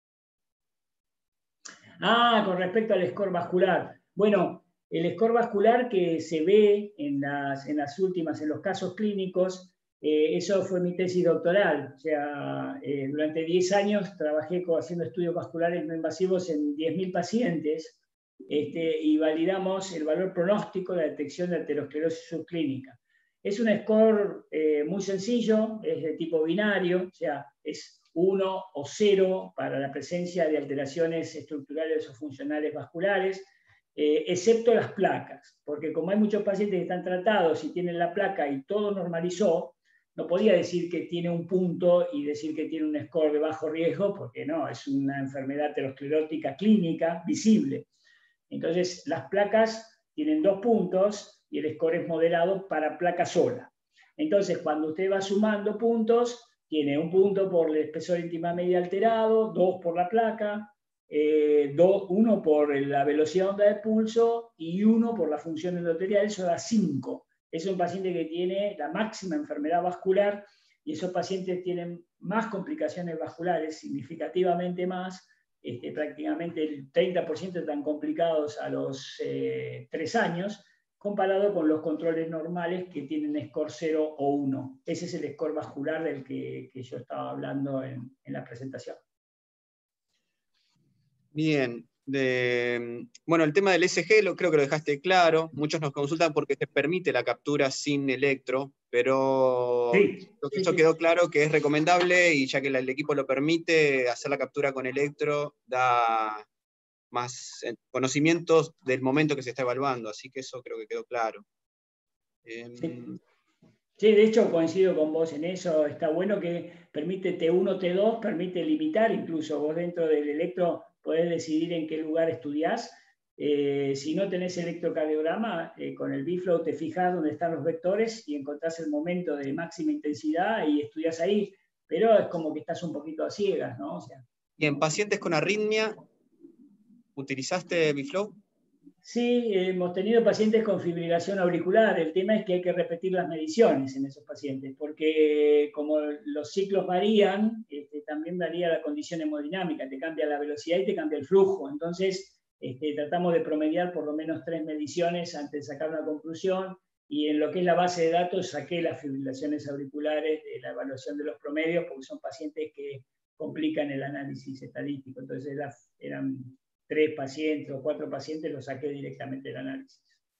Speaker 1: Con respecto al score vascular. Bueno, el score vascular que se ve en los casos clínicos, eso fue mi tesis doctoral. O sea, durante 10 años trabajé haciendo estudios vasculares no invasivos en 10.000 pacientes y validamos el valor pronóstico de la detección de aterosclerosis subclínica. Es un score muy sencillo, es de tipo binario, o sea, es 1 o 0 para la presencia de alteraciones estructurales o funcionales vasculares, excepto las placas, porque como hay muchos pacientes que están tratados y tienen la placa y todo normalizó, no podía decir que tiene un punto y decir que tiene un score de bajo riesgo, porque no, es una enfermedad aterosclerótica clínica visible. Entonces, las placas tienen 2 puntos y el score es moderado para placa sola. Entonces, cuando usted va sumando puntos, tiene 1 punto por el espesor íntima media alterado, 2 por la placa, 1 por la velocidad de onda de pulso y 1 por la función endotelial, eso da 5. Es un paciente que tiene la máxima enfermedad vascular y esos pacientes tienen más complicaciones vasculares, significativamente más, prácticamente el 30% están complicados a los 3 años, comparado con los controles normales que tienen score 0 o 1. Ese es el score vascular del que yo estaba hablando en la presentación.
Speaker 2: Bien. Bueno, el tema del ESG creo que lo dejaste claro. Muchos nos consultan porque se permite la captura sin electro, pero
Speaker 1: sí,
Speaker 2: eso quedó claro que es recomendable, y ya que el equipo lo permite, hacer la captura con electro da más conocimientos del momento que se está evaluando, así que eso creo que quedó claro.
Speaker 1: Sí, de hecho coincido con vos en eso. Está bueno que permite T1, T2, permite limitar, incluso vos dentro del electro podés decidir en qué lugar estudiás. Si no tenés electrocardiograma, con el B-Flow te fijás dónde están los vectores y encontrás el momento de máxima intensidad y estudiás ahí, pero es como que estás un poquito a ciegas, ¿no? O sea,
Speaker 2: ¿y en pacientes con arritmia utilizaste B-Flow?
Speaker 1: Sí, hemos tenido pacientes con fibrilación auricular. El tema es que hay que repetir las mediciones en esos pacientes, porque como los ciclos varían, también varía la condición hemodinámica, te cambia la velocidad y te cambia el flujo. Entonces, tratamos de promediar por lo menos 3 mediciones antes de sacar una conclusión, y en lo que es la base de datos saqué las fibrilaciones auriculares de la evaluación de los promedios, porque son pacientes que complican el análisis estadístico. Entonces eran 3 pacientes o 4 pacientes, los saqué directamente del análisis.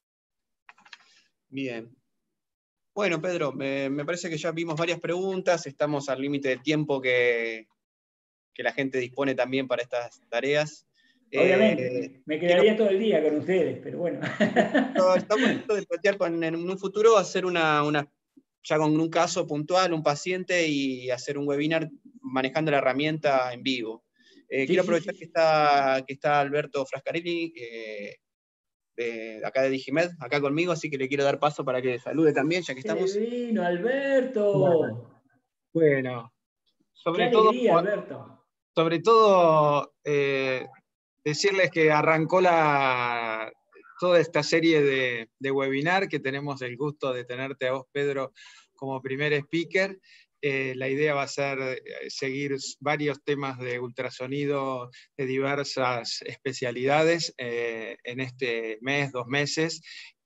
Speaker 2: Bien. Bueno, Pedro, me parece que ya vimos varias preguntas, estamos al límite de tiempo que la gente dispone también para estas tareas.
Speaker 1: Obviamente, me quedaría todo el día con ustedes, pero bueno.
Speaker 2: Está bonito de plantear en un futuro hacer ya con un caso puntual, un paciente, y hacer un webinar manejando la herramienta en vivo. Quiero aprovechar que está Alberto Frascarelli, de acá de Digimed, acá conmigo, así que le quiero dar paso para que salude también, ya que estamos.
Speaker 1: ¡Qué divino, Alberto!
Speaker 3: Bueno,
Speaker 1: ¡Qué alegría, Alberto!
Speaker 3: Sobre todo decirles que arrancó toda esta serie de webinar, que tenemos el gusto de tenerte a vos, Pedro, como primer speaker. La idea va a ser seguir varios temas de ultrasonido de diversas especialidades en este mes, 2 meses.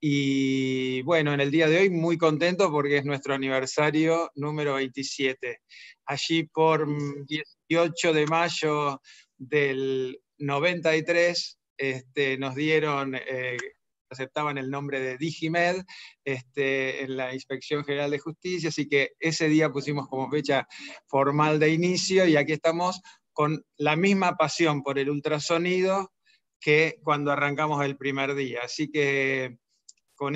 Speaker 3: Y bueno, en el día de hoy muy contento porque es nuestro aniversario número 27. Allí por 18 de mayo del 93 nos dieron, aceptaban el nombre de Digimed en la Inspección General de Justicia, así que ese día pusimos como fecha formal de inicio, y aquí estamos con la misma pasión por el ultrasonido que cuando arrancamos el primer día. Así que con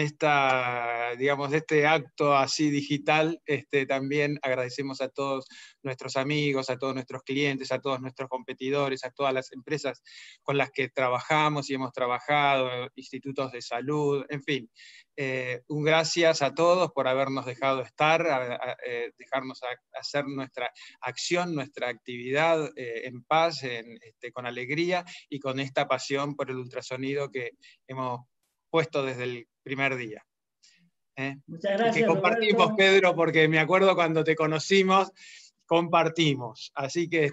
Speaker 3: este acto así digital, también agradecemos a todos nuestros amigos, a todos nuestros clientes, a todos nuestros competidores, a todas las empresas con las que trabajamos y hemos trabajado, institutos de salud, en fin. Un gracias a todos por habernos dejado estar, dejarnos hacer nuestra acción, nuestra actividad en paz, con alegría y con esta pasión por el ultrasonido que hemos puesto desde el primer día.
Speaker 1: Muchas gracias,
Speaker 3: y que compartimos,
Speaker 1: Roberto.
Speaker 3: Pedro, porque me acuerdo cuando te conocimos, compartimos. Así que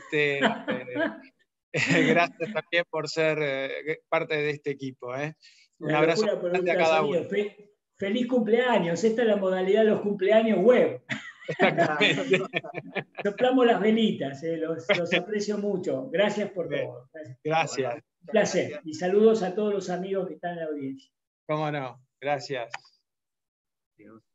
Speaker 3: gracias también por ser parte de este equipo. Un abrazo grande a cada uno.
Speaker 1: Feliz cumpleaños. Esta es la modalidad de los cumpleaños web.
Speaker 3: Exactamente.
Speaker 1: Soplamos las velitas, los aprecio mucho. Gracias por todo.
Speaker 3: Gracias.
Speaker 1: Un placer. Y saludos a todos los amigos que están en la audiencia.
Speaker 3: Cómo no. Gracias.
Speaker 2: Dios.